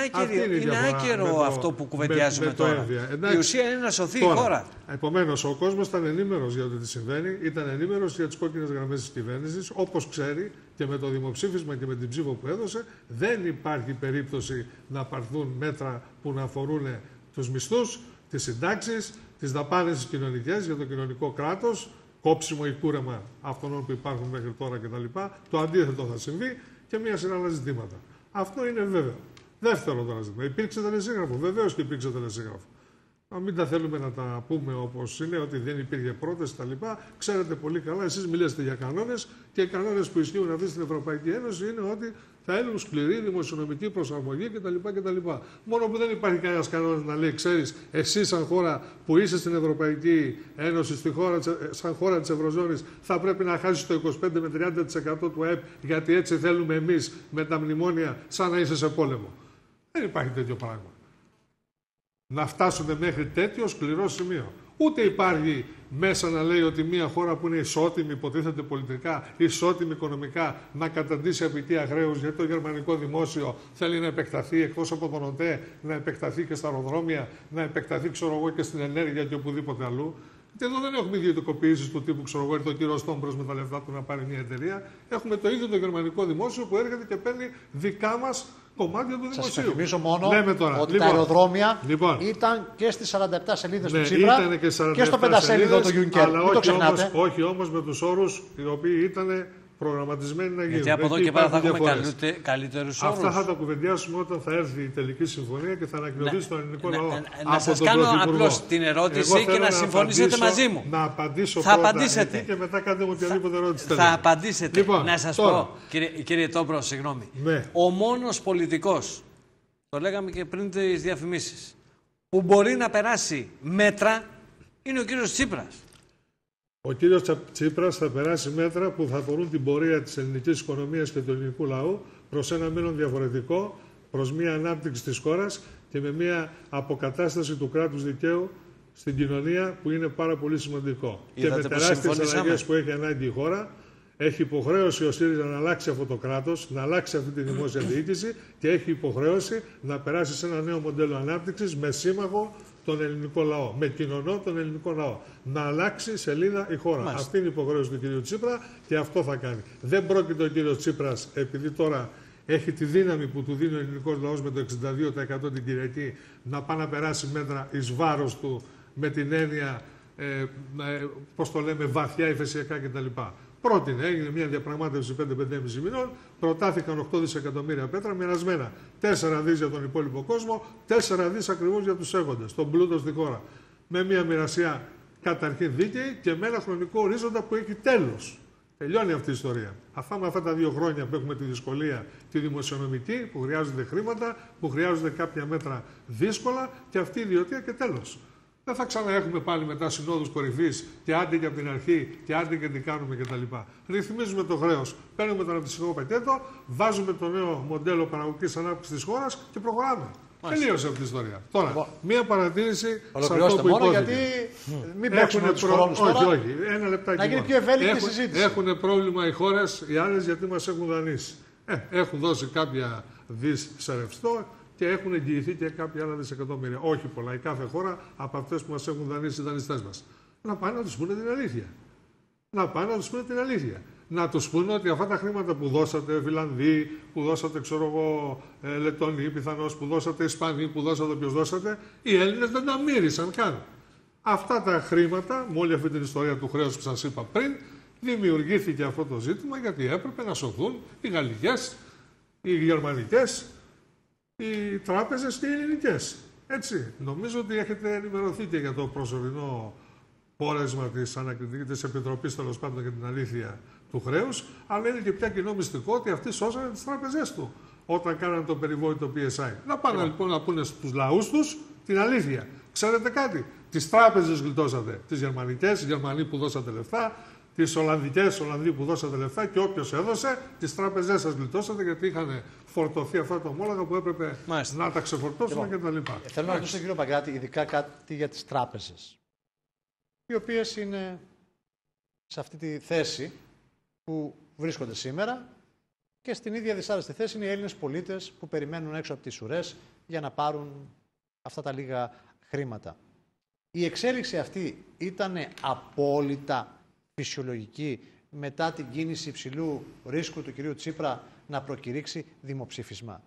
άκερο αυτό που κουβεντιάζουμε τώρα. Η ουσία είναι να σωθεί η χώρα. Επομένως, ο κόσμος ήταν ενήμερος για το τι συμβαίνει, ήταν ενήμερος για τις κόκκινες γραμμές της κυβέρνησης. Όπως ξέρει και με το δημοψήφισμα και με την ψήφο που έδωσε, δεν υπάρχει περίπτωση να πάρθουν μέτρα που να αφορούν τους μισθούς, τις συντάξεις, τις δαπάνες τις κοινωνικές για το κοινωνικό κράτος, κόψιμο ή κούρεμα αυτών που υπάρχουν μέχρι τώρα κτλ. Το αντίθετο θα συμβεί. Και μια σειρά άλλα ζητήματα. Αυτό είναι βέβαιο. Δεύτερο τώρα ζήτημα. Υπήρξε τελεσίγραφο. Βεβαίως και υπήρξε τελεσίγραφο. Να μην τα θέλουμε να τα πούμε όπως είναι, ότι δεν υπήρχε πρόταση κτλ. Ξέρετε πολύ καλά, εσείς μιλήσετε για κανόνες και οι κανόνες που ισχύουν αυτή στην Ευρωπαϊκή Ένωση είναι ότι θα έλουν σκληρή δημοσιονομική προσαρμογή κτλ. Μόνο που δεν υπάρχει κανένας κανόνας να λέει, ξέρεις, εσύ σαν χώρα που είσαι στην Ευρωπαϊκή Ένωση, σαν χώρα της Ευρωζώνης, θα πρέπει να χάσεις το 25 με 30% του ΑΕΠ, γιατί έτσι θέλουμε εμείς με τα μνημόνια, σαν να είσαι σε πόλεμο. Δεν υπάρχει τέτοιο πράγμα. Να φτάσουν μέχρι τέτοιο σκληρό σημείο. Ούτε υπάρχει μέσα να λέει ότι μια χώρα που είναι ισότιμη, υποτίθεται πολιτικά, ισότιμη οικονομικά, να καταντήσει απειτία χρέους, γιατί το γερμανικό δημόσιο θέλει να επεκταθεί εκτός από τον ΟΤΕ, να επεκταθεί και στα αεροδρόμια, να επεκταθεί, ξέρω εγώ, και στην ενέργεια και οπουδήποτε αλλού. Και εδώ δεν έχουμε ιδιωτικοποιήσεις του τύπου, ξέρω εγώ, έρθει ο κύριο Στόμπρος με τα λεφτά του να πάρει μια εταιρεία. Έχουμε το ίδιο το γερμανικό δημόσιο που έρχεται και παίρνει δικά μας κομμάτια του δημοσίου. Σας υπενθυμίζω μόνο τώρα, ότι τα αεροδρόμια ήταν και στις 47 σελίδες του Τσίπρα και στο 5 σελίδο του Juncker. Μην το ξεχνάτε. Όχι όμως με τους όρους οι οποίοι ήταν προγραμματισμένοι να γίνουν. Γιατί από εδώ και πέρα θα έχουμε καλύτερους όρους. Αυτά θα τα κουβεντιάσουμε όταν θα έρθει η τελική συμφωνία και θα ανακοινωθεί στον ελληνικό λαό. Να σας κάνω απλώς την ερώτηση και να συμφωνήσετε μαζί μου. Να απαντήσω θα πρώτα απαντήσετε. Και μετά κάντε μου οποιαδήποτε ερώτηση. Θα απαντήσετε. Λοιπόν, να σας πω, κύριε Τόμπρο, συγγνώμη. Ναι. Ο μόνος πολιτικός, το λέγαμε και πριν τις διαφημίσεις, που μπορεί να περάσει μέτρα είναι ο κύριος Τσίπρας. Ο κύριος Τσίπρας θα περάσει μέτρα που θα αφορούν την πορεία της ελληνικής οικονομίας και του ελληνικού λαού προς ένα μέλλον διαφορετικό, προς μια ανάπτυξη της χώρας και με μια αποκατάσταση του κράτους δικαίου στην κοινωνία που είναι πάρα πολύ σημαντικό. Είδατε, και με τεράστιες αλλαγές που έχει ανάγκη η χώρα, έχει υποχρέωση ο ΣΥΡΙΖΑ να αλλάξει αυτό το κράτος, να αλλάξει αυτή τη δημόσια διοίκηση και έχει υποχρέωση να περάσει σε ένα νέο μοντέλο ανάπτυξης με σύμμαχο τον ελληνικό λαό, με κοινωνό τον ελληνικό λαό. Να αλλάξει σελίδα η χώρα. Μάλιστα. Αυτή είναι η υποχρέωση του κ. Τσίπρα και αυτό θα κάνει. Δεν πρόκειται ο κ. Τσίπρας, επειδή τώρα έχει τη δύναμη που του δίνει ο ελληνικός λαός με το 62% την Κυριακή, να πάει να περάσει μέτρα εις βάρος του με την έννοια, πώς το λέμε, βαθιά υφεσιακά κτλ. Πρότεινε, έγινε μια διαπραγμάτευση 5-5,5 μηνών, προτάθηκαν 8 δισεκατομμύρια πέτρα μοιρασμένα. 4 δις για τον υπόλοιπο κόσμο, 4 δις ακριβώς για τους έχοντες, τον πλούτο στη χώρα. Με μια μοιρασιά καταρχήν δίκαιη και με ένα χρονικό ορίζοντα που έχει τέλος. Τελειώνει αυτή η ιστορία. Με αυτά τα 2 χρόνια που έχουμε τη δυσκολία τη δημοσιονομική, που χρειάζονται χρήματα, που χρειάζονται κάποια μέτρα δύσκολα και αυτή η ιδιωτία και τέλος. Δεν θα ξαναέχουμε πάλι μετά συνόδους κορυφής και άντε και από την αρχή και άντε και τι κάνουμε κτλ. Ρυθμίζουμε το χρέος, παίρνουμε τον αναπτυξιακό πακέτο, βάζουμε το νέο μοντέλο παραγωγικής ανάπτυξης της χώρας και προχωράμε. Τελείωσε αυτή η ιστορία. Τώρα, μία παρατήρηση σε αυτό που μόνο υπόθηκε. γιατί μην παίξουμε τους χρόνους τώρα. Όχι, ένα λεπτάκι. Να γίνει πιο ευέλικτη συζήτηση. Έχουν πρόβλημα οι χώρες, οι άλλες, γιατί μας έχουν δανείσει. Έχουν δώσει κάποια δις σε ρευστό και έχουν εγγυηθεί και κάποια άλλα δισεκατομμύρια. Όχι πολλά. Η κάθε χώρα από αυτές που μας έχουν δανείσει οι δανειστές μας. Να πάνε να τους πούνε την αλήθεια. Να πάνε να τους πούνε την αλήθεια. Να τους πούνε ότι αυτά τα χρήματα που δώσατε, Φιλανδοί, που δώσατε, ξέρω εγώ, Λετονοί, πιθανώς που δώσατε, Ισπανοί, που δώσατε, ποιος δώσατε, οι Έλληνες δεν τα μύρισαν καν. Αυτά τα χρήματα, με όλη αυτή την ιστορία του χρέους που σας είπα πριν, δημιουργήθηκε αυτό το ζήτημα γιατί έπρεπε να σωθούν οι γαλλικές, οι γερμανικές, οι τράπεζες και οι ελληνικές. Έτσι. Νομίζω ότι έχετε ενημερωθεί και για το προσωρινό πόρεσμα της Ανακριτικής Επιτροπής, τέλος πάντων, για την αλήθεια του χρέους, αλλά είναι και πια κοινό μυστικό ότι αυτοί σώσανε τις τράπεζές του όταν κάνανε το περιβόητο PSI. Να πάνε λοιπόν να πούνε στους λαούς τους την αλήθεια. Ξέρετε κάτι, τις τράπεζες γλιτώσατε. Τις γερμανικές, οι Γερμανοί που δώσατε λεφτά, τις Ολλανδικές, Ολλανδοί που δώσατε λεφτά και όποιος έδωσε, τις τράπεζές σας γλιτώσατε γιατί είχαν φορτωθεί αυτά τα ομόλογα που έπρεπε να τα ξεφορτώσουν κτλ. Θέλω να ρωτήσω τον κύριο Παγκράτη, ειδικά κάτι για τις τράπεζες, οι οποίες είναι σε αυτή τη θέση που βρίσκονται σήμερα και στην ίδια δυσάρεστη θέση είναι οι Έλληνες πολίτες που περιμένουν έξω από τις ουρές για να πάρουν αυτά τα λίγα χρήματα. Η εξέλιξη αυτή ήταν απόλυτα φυσιολογική μετά την κίνηση υψηλού ρίσκου του κυρίου Τσίπρα να προκηρύξει δημοψήφισμα.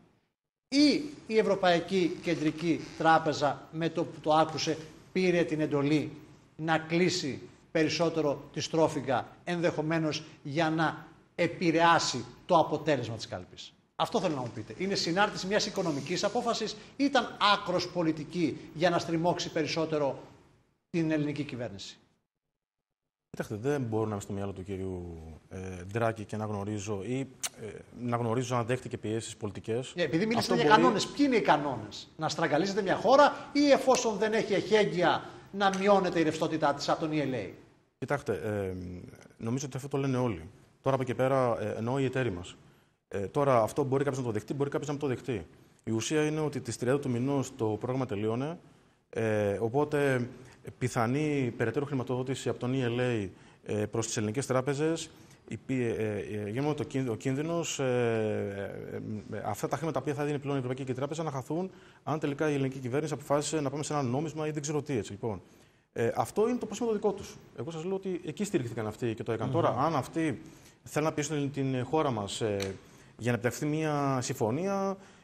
Ή η Ευρωπαϊκή Κεντρική Τράπεζα με το που το άκουσε πήρε την εντολή να κλείσει περισσότερο τη στρόφιγγα, ενδεχομένως για να επηρεάσει το αποτέλεσμα της κάλπης. Αυτό θέλω να μου πείτε. Είναι συνάρτηση μιας οικονομικής απόφασης ή ήταν άκρος πολιτική για να στριμώξει περισσότερο την ελληνική κυβέρνηση? Κοιτάξτε, δεν μπορώ να είμαι στο μυαλό του κυρίου Ντράκη και να γνωρίζω ή να γνωρίζω αν δέχτηκε πιέσεις πολιτικές. Επειδή μίλησατε για κανόνες, ποιοι είναι οι κανόνες? Να στραγγαλίζετε μια χώρα ή εφόσον δεν έχει εχέγγυα να μειώνεται η ρευστότητά της από τον ELA? Κοιτάξτε, νομίζω ότι αυτό το λένε όλοι. Τώρα από εκεί πέρα εννοώ οι εταίροι μας. Τώρα αυτό μπορεί κάποιος να το δεχτεί, μπορεί κάποιος να μην το δεχτεί. Η ουσία είναι ότι τις 30 του μηνός το πρόγραμμα τελείωνε. Οπότε πιθανή περαιτέρω χρηματοδότηση από τον ELA προς τις ελληνικές τράπεζες, γίνεται ο κίνδυνος αυτά τα χρήματα που θα δίνει πλέον η Ευρωπαϊκή Τράπεζα να χαθούν αν τελικά η ελληνική κυβέρνηση αποφάσισε να πάμε σε ένα νόμισμα ή δεν ξέρω τι έτσι. Λοιπόν, αυτό είναι το πρόσημο το δικό τους. Εγώ σας λέω ότι εκεί στηρίχθηκαν αυτοί και το έκαναν. Τώρα, αν αυτοί θέλουν να πιέσουν την χώρα μας για να επιτευχθεί μια συμφωνία,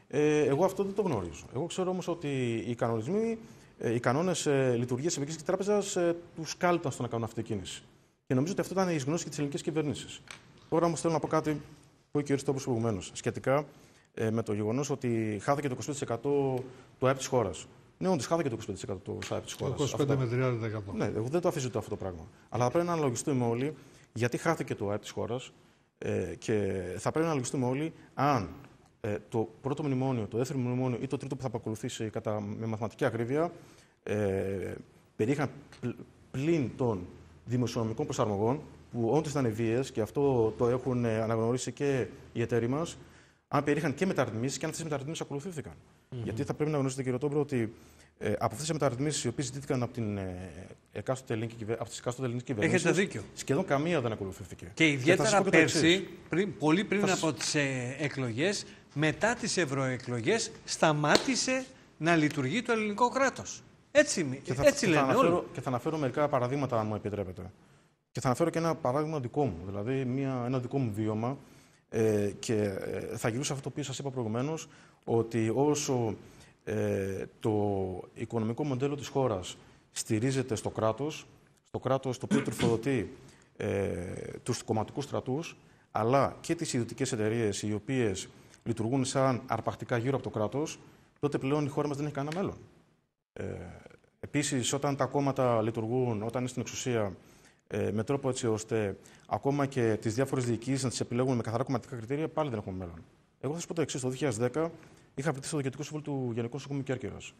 Εγώ αυτό δεν το γνωρίζω. Εγώ ξέρω όμως ότι οι κανόνες λειτουργίας της Ευρωπαϊκής Τράπεζας τους κάλυπταν στο να κάνουν αυτή την κίνηση. Και νομίζω ότι αυτό ήταν εις γνώση και της ελληνικής κυβέρνησης. Τώρα όμως θέλω να πω κάτι που είπε και ο Χριστόπουλος προηγουμένως, σχετικά με το γεγονός ότι χάθηκε το 25% του ΑΕΠ της χώρας. Ναι, όντως χάθηκε το 25% του ΑΕΠ της χώρας. 25 με 30%. Ναι, εγώ δεν το αφήσω αυτό το πράγμα. Αλλά θα πρέπει να αναλογιστούμε όλοι γιατί χάθηκε το ΑΕΠ της χώρας και θα πρέπει να αναλογιστούμε όλοι αν το πρώτο μνημόνιο, το δεύτερο μνημόνιο ή το τρίτο που θα ακολουθήσει με μαθηματική ακρίβεια περιείχαν πλην των δημοσιονομικών προσαρμογών που όντως ήταν βίαιες και αυτό το έχουν αναγνωρίσει και οι εταίροι μας, αν περιείχαν και μεταρρυθμίσεις και αν αυτές οι μεταρρυθμίσεις ακολουθήθηκαν. Γιατί θα πρέπει να γνωρίζετε, κύριε Τόμπρο, ότι από αυτές τις μεταρρυθμίσεις οι οποίες ζητήθηκαν από τις εκάστοτε ελληνικές κυβερνήσεις, έχετε δίκιο. Σχεδόν καμία δεν ακολουθήθηκε. Και ιδιαίτερα πέρσι, πολύ πριν από τις εκλογές, μετά τις ευρωεκλογές, σταμάτησε να λειτουργεί το ελληνικό κράτος. Έτσι λένε όλοι. Και θα αναφέρω μερικά παραδείγματα, αν μου επιτρέπετε. Και θα αναφέρω και ένα παράδειγμα δικό μου, δηλαδή ένα δικό μου βίωμα. Και θα γυρίσω αυτό το οποίο σας είπα προηγουμένως, ότι όσο το οικονομικό μοντέλο της χώρας στηρίζεται στο κράτος το οποίο τροφοδοτεί τους κομματικούς στρατούς, αλλά και τις ιδιωτικές εταιρείες οι οποίες λειτουργούν σαν αρπακτικά γύρω από το κράτος, τότε πλέον η χώρα μας δεν έχει κανένα μέλλον. Επίσης, όταν τα κόμματα λειτουργούν, όταν είναι στην εξουσία, με τρόπο έτσι ώστε ακόμα και τις διάφορες διοικήσεις να τις επιλέγουν με καθαρά κομματικά κριτήρια, πάλι δεν έχουμε μέλλον. Εγώ θα σας πω το εξής. Το 2010 είχα βρεθεί στο Διοικητικό Συμβούλιο του Γενικού Νοσοκομείου Κέρκυρας.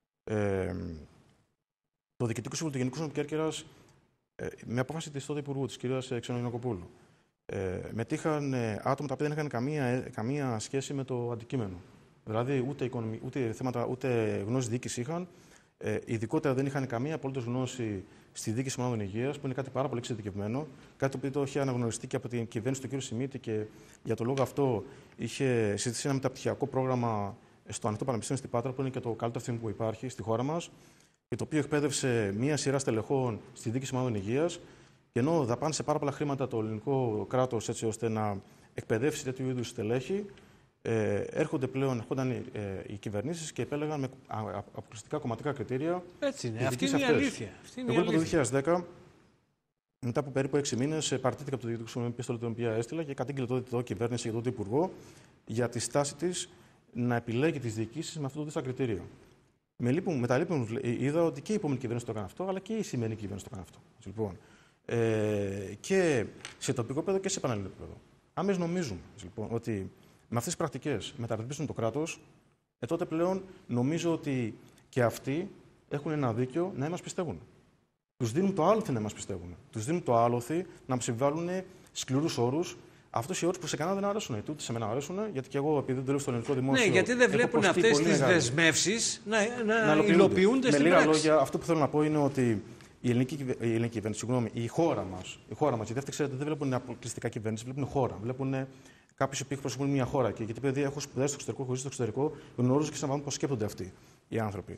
Το Διοικητικό Συμβούλιο του Γενικού Νοσοκομείου Κέρκυρας, με απόφαση της τότε Υπουργού, της κυρίας Ξενογεννακοπούλου, μετήχαν άτομα τα οποία δεν είχαν καμία σχέση με το αντικείμενο. Δηλαδή ούτε γνώση διοίκηση είχαν. Ειδικότερα δεν είχαν καμία απολύτως γνώση στη διοίκηση μονάδων υγείας, που είναι κάτι πάρα πολύ εξειδικευμένο. Κάτι το οποίο το είχε αναγνωριστεί και από την κυβέρνηση του κ. Σιμίτη και για τον λόγο αυτό είχε συζητήσει ένα μεταπτυχιακό πρόγραμμα στο Ανοιχτό Πανεπιστήμιο στην Πάτρα, που είναι και το καλύτερο αυτή που υπάρχει στη χώρα μας, και το οποίο εκπαίδευσε μία σειρά στελεχών στη διοίκηση μονάδων υγείας. Και ενώ δαπάνησε πάρα πολλά χρήματα το ελληνικό κράτος έτσι ώστε να εκπαιδεύσει τέτοιου είδους στελέχη, έρχονταν οι κυβερνήσεις και επέλεγαν με αποκλειστικά κομματικά κριτήρια. Έτσι είναι. Αυτή είναι η αλήθεια. Εγώ το 2010, μετά από περίπου 6 μήνες, παραιτήθηκα από το Διοικητικό Συμβούλιο, επιστολή την οποία έστειλα και κατήγγειλε τότε η κυβέρνηση και τότε Υπουργό για τη στάση της να επιλέγει τις διοικήσεις με αυτό το κριτήριο. Με τα λύπη είδα ότι και η επόμενη κυβέρνηση το έκανε αυτό, αλλά και η σημερινή κυβέρνηση το έκανε αυτό. Λοιπόν, και σε τοπικό επίπεδο και σε πανελληνικό επίπεδο. Αν εμείς νομίζουμε λοιπόν, ότι με αυτές τις πρακτικές μεταρρυθμίσουν το κράτος, τότε πλέον νομίζω ότι και αυτοί έχουν ένα δίκιο να μας πιστεύουν. Τους δίνουν το άλοθη να μας πιστεύουν. Τους δίνουν το άλοθη να μας επιβάλλουν σκληρούς όρους. Αυτούς οι όρους που σε κανένα δεν αρέσουν. Ούτε σε μένα αρέσουν, γιατί και εγώ, επειδή δουλεύω στο ελληνικό δημόσιο. Ναι, γιατί δεν βλέπουν αυτές τις δεσμεύσεις να υλοποιούνται στην πράξη. Με λίγα λόγια, αυτό που θέλω να πω είναι ότι η ελληνική κυβέρνηση, η χώρα μας, γιατί αυτοί ξέρετε δεν βλέπουν αποκλειστικά κυβέρνηση, βλέπουν χώρα. Βλέπουν κάποιοι που εκπροσωπούν μια χώρα. Και γιατί επειδή έχω σπουδάσει στο εξωτερικό, έχω ζήσει στο εξωτερικό, γνωρίζω και σαν πώς σκέπτονται αυτοί οι άνθρωποι.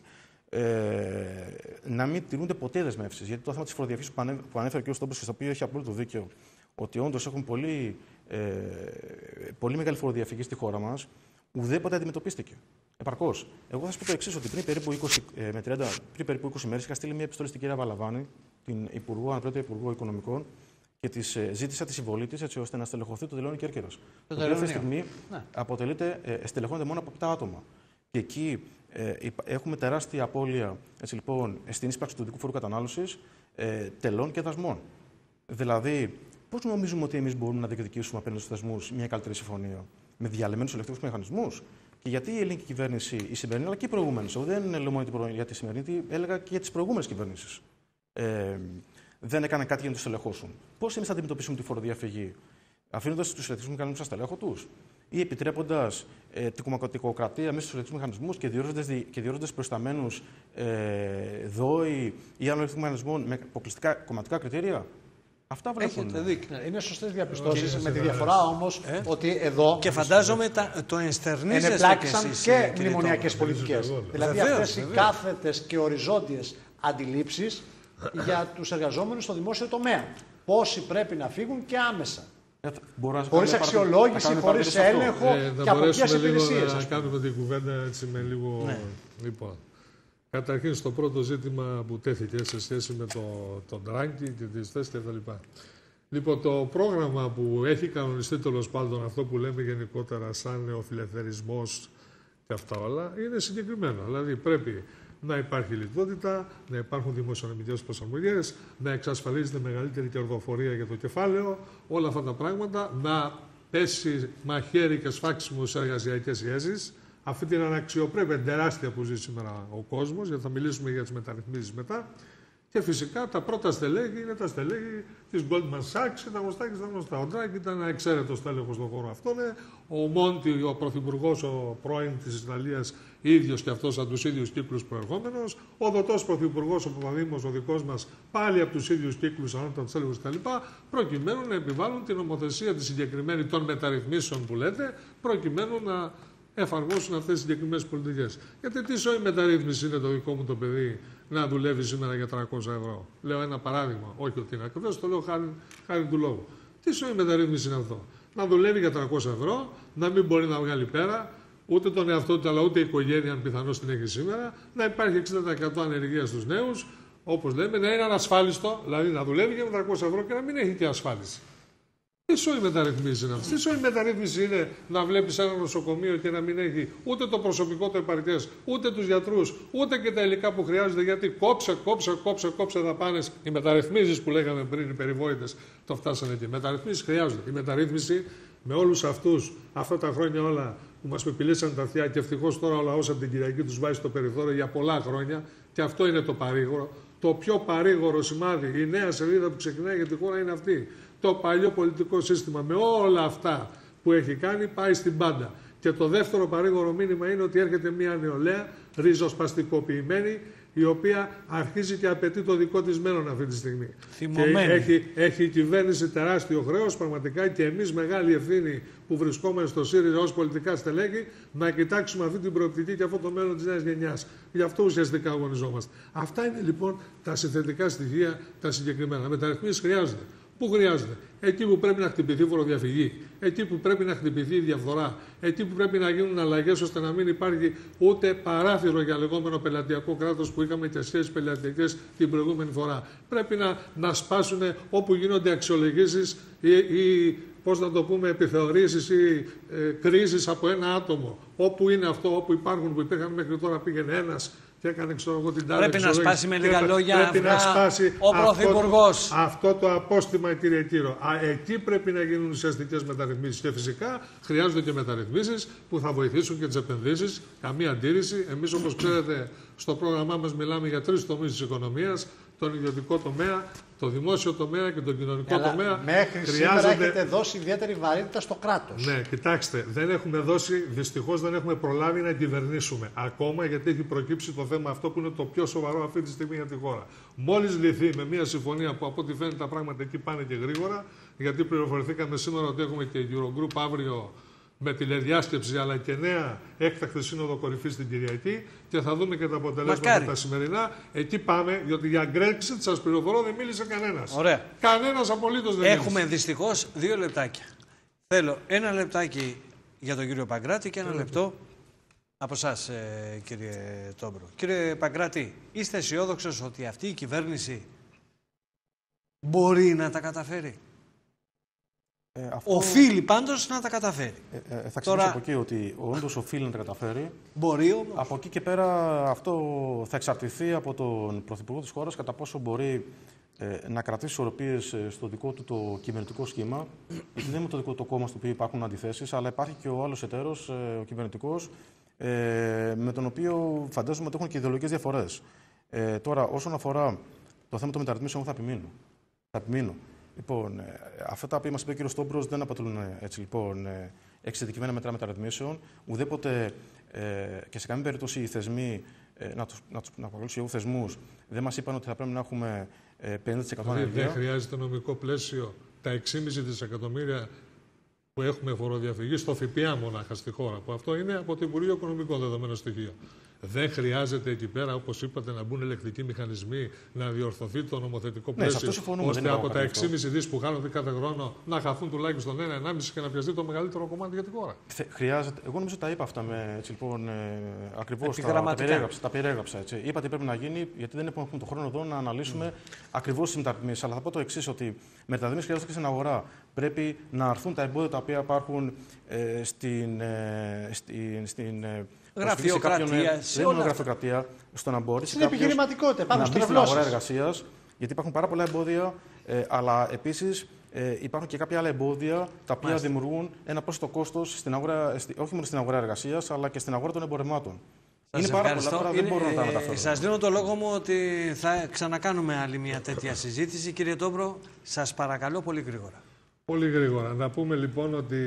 Να μην τηρούνται ποτέ δεσμεύσεις. Γιατί το θέμα της φοροδιαφύσης που ανέφερε ο κ. Στόμπος και στο οποίο έχει απόλυτο δίκιο, ότι όντως έχουν πολύ μεγάλη φοροδιαφυγή στη χώρα μας, ουδέποτε αντιμετωπίστηκε. Επαρκώς. Εγώ θα σας πω το εξής, ότι πριν περίπου 20 μέρες είχα στείλει μια επιστολή στην κυρία Βαλαβάνη, την αναπληρωτή Υπουργό Οικονομικών, και της ζήτησα τη συμβολή της έτσι ώστε να στελεχωθεί το τελώνιο Κέρκυρας. Το οποίο αυτή τη στιγμή στελεχώνεται μόνο από 7 άτομα. Και εκεί έχουμε τεράστια απώλεια λοιπόν, στην ίσπραξη του οδικού φόρου κατανάλωσης, τελών και δασμών. Δηλαδή, πώς νομίζουμε ότι εμείς μπορούμε να διεκδικήσουμε απέναντι στους δασμούς μια καλύτερη συμφωνία, με διαλυμένους ελεκτρικούς μηχανισμούς? Και γιατί η ελληνική κυβέρνηση, η σημερινή, αλλά και οι προηγούμενες, εγώ δεν λέω μόνο για τη σημερινή, έλεγα και για τις προηγούμενες κυβερνήσεις, δεν έκαναν κάτι για να τους ελεγχώσουν. Πώς εμείς θα αντιμετωπίσουμε τη φοροδιαφυγή, αφήνοντας τους ελεκτρικούς μηχανισμούς στα στελέχο τους, ή επιτρέποντας την κομματικοκρατία μέσα στους ελεκτρικούς μηχανισμούς και διορίζοντας προϊσταμένους ΔΟΗ ή άλλων ελεκτρικών μηχανισμών με αποκλειστικά κομματικά κριτήρια? Αυτά βλέπουν. Είναι σωστές διαπιστώσεις, με τη διαφορά όμως ότι εδώ. Και φαντάζομαι το ενστερνίζεστε ενεπλάκησαν και μνημονιακές πολιτικές. Δηλαδή αυτές οι κάθετες και οριζόντιες αντιλήψεις για τους εργαζόμενους στο δημόσιο τομέα. Πόσοι πρέπει να φύγουν και άμεσα. Χωρίς αξιολόγηση, χωρίς έλεγχο και από ποιες υπηρεσίες. Να κάνουμε την κουβέντα έτσι με λίγο. Ναι. Λοιπόν, καταρχήν στο πρώτο ζήτημα που τέθηκε σε σχέση με τον Τράγκη και τις θέσεις κτλ. Λοιπόν, το πρόγραμμα που έχει κανονιστεί τέλος πάντων, αυτό που λέμε γενικότερα σαν νεοφιλελευθερισμός και αυτά όλα, είναι συγκεκριμένο. Δηλαδή πρέπει να υπάρχει λιτότητα, να υπάρχουν δημοσιονομικές προσαρμογές, να εξασφαλίζεται μεγαλύτερη κερδοφορία για το κεφάλαιο, όλα αυτά τα πράγματα, να πέσει μαχαίρι και σφάξιμο στις εργασιακές σχέσεις, αυτή την αναξιοπρέπεια τεράστια που ζει σήμερα ο κόσμος, γιατί θα μιλήσουμε για τις μεταρρυθμίσεις μετά. Και φυσικά τα πρώτα στελέχη είναι τα στελέχη της Goldman Sachs και τα γνωστά και τα γνωστά. Ο Ντράγκη ήταν ένα εξαίρετο στέλεχος στον χώρο αυτόν. Ο Μόντι, ο πρωθυπουργός, ο πρώην της Ιταλίας, ίδιος και αυτός από τους ίδιους κύκλους προερχόμενος. Ο δοτός πρωθυπουργός, ο Παπαδήμος, ο δικός μας, πάλι από τους ίδιους κύκλους, ανώτατους στέλεχους κτλ. Προκειμένου να επιβάλλουν την νομοθεσία τη συγκεκριμένη των μεταρρυθμίσεων που λέτε, προκειμένου να εφαρμόσουν αυτές τις συγκεκριμένες πολιτικές. Γιατί τι σοϊ μεταρρύθμιση είναι το δικό μου το παιδί να δουλεύει σήμερα για 300 ευρώ. Λέω ένα παράδειγμα, όχι ότι είναι ακριβώς, το λέω χάρη του λόγου. Τι σοϊ μεταρρύθμιση είναι αυτό? Να δουλεύει για 300 ευρώ, να μην μπορεί να βγάλει πέρα ούτε τον εαυτό του, αλλά ούτε η οικογένεια, αν πιθανώς την έχει σήμερα, να υπάρχει 60% ανεργία στους νέους, όπως λέμε, να είναι ανασφάλιστο, δηλαδή να δουλεύει για 300 ευρώ και να μην έχει και ασφάλιση. Τι σοϊ μεταρρυθμίση είναι αυτή? Τι σοϊ μεταρρύθμιση είναι να βλέπει ένα νοσοκομείο και να μην έχει ούτε το προσωπικό του επαρκές, ούτε τους γιατρούς, ούτε και τα υλικά που χρειάζονται, γιατί κόψε δαπάνες. Οι μεταρρυθμίσεις που λέγαμε πριν, οι περιβόητες, το φτάσανε εκεί. Οι μεταρρυθμίσεις χρειάζονται. Η μεταρρύθμιση με όλους αυτά τα χρόνια όλα που μας πεπιλήσαν τα αυτιά και ευτυχώς τώρα ο λαός από την Κυριακή τους βάζει στο περιθώριο για πολλά χρόνια, και αυτό είναι το παρήγορο. Το πιο παρήγορο σημάδι, η νέα σελίδα που ξεκινάει για τη χώρα είναι αυτή. Το παλιό πολιτικό σύστημα με όλα αυτά που έχει κάνει πάει στην πάντα. Και το δεύτερο παρήγορο μήνυμα είναι ότι έρχεται μια νεολαία ριζοσπαστικοποιημένη, η οποία αρχίζει και απαιτεί το δικό της μέλλον αυτή τη στιγμή. Θυμωμένη. Και έχει η κυβέρνηση τεράστιο χρέος, πραγματικά, και εμείς μεγάλη ευθύνη που βρισκόμαστε στο ΣΥΡΙΖΑ ως πολιτικά στελέχη, να κοιτάξουμε αυτή την προοπτική και αυτό το μέλλον της νέας γενιάς. Γι' αυτό ουσιαστικά αγωνιζόμαστε. Αυτά είναι λοιπόν τα συνθετικά στοιχεία, τα συγκεκριμένα. Μεταρρυθμίσεις χρειάζονται. Πού χρειάζεται? Εκεί που πρέπει να χτυπηθεί φοροδιαφυγή, εκεί που πρέπει να χτυπηθεί η διαφθορά, εκεί που πρέπει να γίνουν αλλαγές ώστε να μην υπάρχει ούτε παράθυρο για λεγόμενο πελατειακό κράτος που είχαμε και σχέσεις πελατειακές την προηγούμενη φορά. Πρέπει να σπάσουν όπου γίνονται αξιολογήσεις ή πώς να το πούμε, επιθεωρήσεις ή κρίσεις από ένα άτομο. Όπου είναι αυτό, όπου υπάρχουν, που υπήρχαν μέχρι τώρα, πήγαινε ένας και έκανε, ξέρω εγώ, την τάδε. Πρέπει να σπάσει με λίγα λόγια ο Πρωθυπουργός. Αυτό το απόστημα, κύριε Κύρο. Εκεί πρέπει να γίνουν ουσιαστικές μεταρρυθμίσεις. Και φυσικά χρειάζονται και μεταρρυθμίσεις που θα βοηθήσουν και τις επενδύσεις. Καμία αντίρρηση. Εμείς, όπως ξέρετε, στο πρόγραμμά μας μιλάμε για 3 τομείς της οικονομίας: τον ιδιωτικό τομέα, το δημόσιο τομέα και τον κοινωνικό τομέα. Μέχρι σήμερα έχετε δώσει ιδιαίτερη βαρύτητα στο κράτος. Ναι, κοιτάξτε, δυστυχώς δεν έχουμε προλάβει να κυβερνήσουμε ακόμα, γιατί έχει προκύψει το θέμα αυτό που είναι το πιο σοβαρό αυτή τη στιγμή για τη χώρα. Μόλις λυθεί με μια συμφωνία που από ό,τι φαίνεται τα πράγματα εκεί πάνε και γρήγορα, γιατί πληροφορηθήκαμε σήμερα ότι έχουμε και Eurogroup αύριο με τηλεδιάσκεψη, αλλά και νέα έκτακτη σύνοδο κορυφής την Κυριακή, και θα δούμε και τα αποτελέσματα τα σημερινά. Εκεί πάμε, διότι για Brexit, σας πληροφορώ, δεν μίλησε κανένας. Ωραία. Κανένας απολύτως δεν μίλησε. Έχουμε δυστυχώς 2 λεπτάκια. Θέλω 1 λεπτάκι για τον κύριο Παγκράτη και 1 λεπτό από εσάς, κύριε Τόμπρο. Κύριε Παγκράτη, είστε αισιόδοξος ότι αυτή η κυβέρνηση μπορεί να τα καταφέρει? Οφείλει πάντως να τα καταφέρει. Θα ξεκινήσω από εκεί, ότι όντως οφείλει να τα καταφέρει. Μπορεί όμως. Από εκεί και πέρα αυτό θα εξαρτηθεί από τον Πρωθυπουργό της χώρας κατά πόσο μπορεί να κρατήσει ισορροπίες στο δικό του το κυβερνητικό σχήμα. Γιατί δεν είναι το δικό του κόμμα στο οποίο υπάρχουν αντιθέσεις, αλλά υπάρχει και ο άλλος εταίρος, ο κυβερνητικός, με τον οποίο φαντάζομαι ότι έχουν και ιδεολογικές διαφορές. Τώρα, όσον αφορά το θέμα των μεταρρυθμίσεων, θα επιμείνω. Λοιπόν, αυτά τα οποία μας είπε ο κ. Στόμπρος δεν αποτελούν εξειδικευμένα μέτρα μεταρρυθμίσεων. Ουδέποτε και σε καμία περίπτωση οι θεσμοί, να αποκαλούσω εγώ θεσμούς, δεν μας είπαν ότι θα πρέπει να έχουμε 50% ανεργία. Δεν χρειάζεται νομικό πλαίσιο τα 6,5 δισεκατομμύρια που έχουμε φοροδιαφυγή στο ΦΠΑ μονάχα στη χώρα. Που αυτό είναι από το Υπουργείο Οικονομικών δεδομένο στοιχείο. Δεν χρειάζεται εκεί πέρα, όπως είπατε, να μπουν ελεκτικοί μηχανισμοί, να διορθωθεί το νομοθετικό πλαίσιο. Ώστε από τα 6,5 δις που χάνονται κάθε χρόνο να χαθούν τουλάχιστον 1,5 και να πιαστεί το μεγαλύτερο κομμάτι για τη χώρα. Χρειάζεται. Εγώ νομίζω τα είπα αυτά λοιπόν, ακριβώς. Τα περιέγραψα. Έτσι. Είπα τι πρέπει να γίνει, γιατί δεν έχουμε τον χρόνο εδώ να αναλύσουμε ακριβώς τις μεταρρυθμίσεις. Αλλά θα πω το εξής, ότι μεταρρυθμίσεις χρειάζονται και στην αγορά. Πρέπει να αρθούν τα εμπόδια τα οποία υπάρχουν στην γραφειοκρατία. Δεν είναι γραφειοκρατία στο να μπορεί. Στην επιχειρηματικότητα, πάνω στην αγορά εργασίας. Γιατί υπάρχουν πάρα πολλά εμπόδια, αλλά επίσης υπάρχουν και κάποια άλλα εμπόδια τα οποία δημιουργούν ένα πρόσθετο κόστος όχι μόνο στην αγορά εργασίας, αλλά και στην αγορά των εμπορευμάτων. Είναι πάρα πολλά, τώρα δεν μπορώ να τα μεταφέρω. Σας δίνω το λόγο μου ότι θα ξανακάνουμε άλλη μια τέτοια συζήτηση. Κύριε Τόμπρο, σας παρακαλώ πολύ γρήγορα. Πολύ γρήγορα. Να πούμε λοιπόν ότι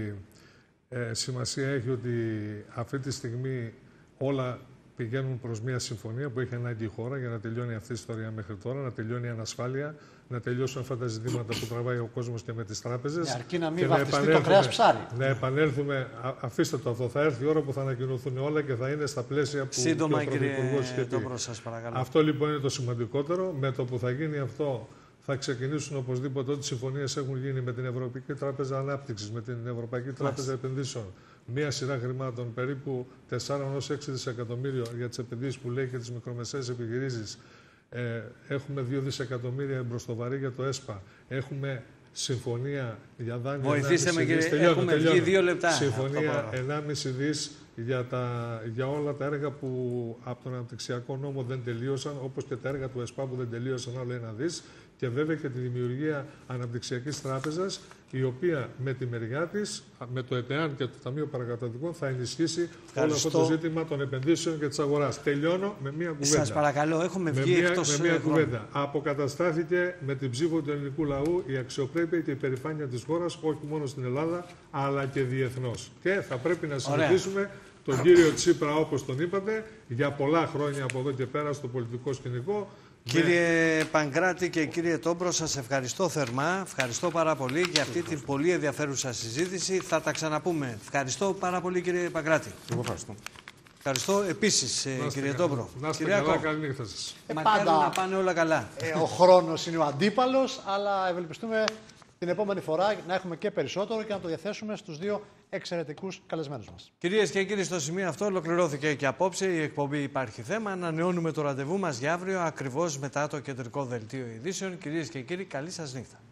σημασία έχει ότι αυτή τη στιγμή όλα πηγαίνουν προς μια συμφωνία που έχει ανάγκη η χώρα για να τελειώνει αυτή η ιστορία μέχρι τώρα, να τελειώνει η ανασφάλεια, να τελειώσουν αυτά τα ζητήματα που τραβάει ο κόσμος και με τις τράπεζες. Αρκεί να μην βαφτιστεί το κρέας ψάρι. Να επανέλθουμε, αφήστε το αυτό, θα έρθει η ώρα που θα ανακοινωθούν όλα και θα είναι στα πλαίσια που σύντομα, ο Πρωθυπουργός είχε πει. Αυτό λοιπόν είναι το σημαντικότερο. Με το που θα γίνει αυτό, θα ξεκινήσουν οπωσδήποτε ό,τι συμφωνίες έχουν γίνει με την Ευρωπαϊκή Τράπεζα Ανάπτυξης, με την Ευρωπαϊκή Τράπεζα Επενδύσεων. Μία σειρά χρημάτων, περίπου 4 έως 6 δισεκατομμύριο για τις επενδύσεις που λέει και τις μικρομεσαίες επιχειρήσεις. Έχουμε 2 δισεκατομμύρια εμπροστοβαρή για το ΕΣΠΑ. Έχουμε συμφωνία για δάνεια. Βοηθήστε με, κύριε. Έχουμε βγει 2 λεπτά. Συμφωνία 1,5 δις για όλα τα έργα που από τον αναπτυξιακό νόμο δεν τελείωσαν, όπως και τα έργα του ΕΣΠΑ που δεν τελείωσαν, άλλο 1 δις. Και βέβαια και τη δημιουργία αναπτυξιακής τράπεζας, η οποία με τη μεριά της, με το ΕΤΕΑΝ και το Ταμείο Παρακαταθήκων, θα ενισχύσει όλο αυτό το ζήτημα των επενδύσεων και της αγοράς. Τελειώνω με μία κουβέντα. Σας παρακαλώ, έχουμε βγει εκτός με μία κουβέντα. Αποκαταστάθηκε με την ψήφο του ελληνικού λαού η αξιοπρέπεια και η περηφάνεια της χώρας, όχι μόνο στην Ελλάδα, αλλά και διεθνώς. Και θα πρέπει να συνεχίσουμε τον κύριο Τσίπρα, όπως τον είπατε, για πολλά χρόνια από εδώ και πέρα στο πολιτικό σκηνικό. Κύριε Παγκράτη και κύριε Τόμπρο, σας ευχαριστώ θερμά. Ευχαριστώ πάρα πολύ για αυτή την πολύ ενδιαφέρουσα συζήτηση. Θα τα ξαναπούμε. Ευχαριστώ πάρα πολύ, κύριε Παγκράτη. Εγώ ευχαριστώ. Ευχαριστώ επίσης, κύριε Τόμπρο. Να είστε καλά, καλή νύχτα σας. Μακάρι να πάνε όλα καλά. Ο χρόνος είναι ο αντίπαλος, αλλά ευελπιστούμε την επόμενη φορά να έχουμε και περισσότερο και να το διαθέσουμε στους 2 εξαιρετικούς καλεσμένους μας. Κυρίες και κύριοι, στο σημείο αυτό ολοκληρώθηκε και απόψε η εκπομπή Υπάρχει Θέμα. Ανανεώνουμε το ραντεβού μας για αύριο, ακριβώς μετά το κεντρικό δελτίο ειδήσεων. Κυρίες και κύριοι, καλή σας νύχτα.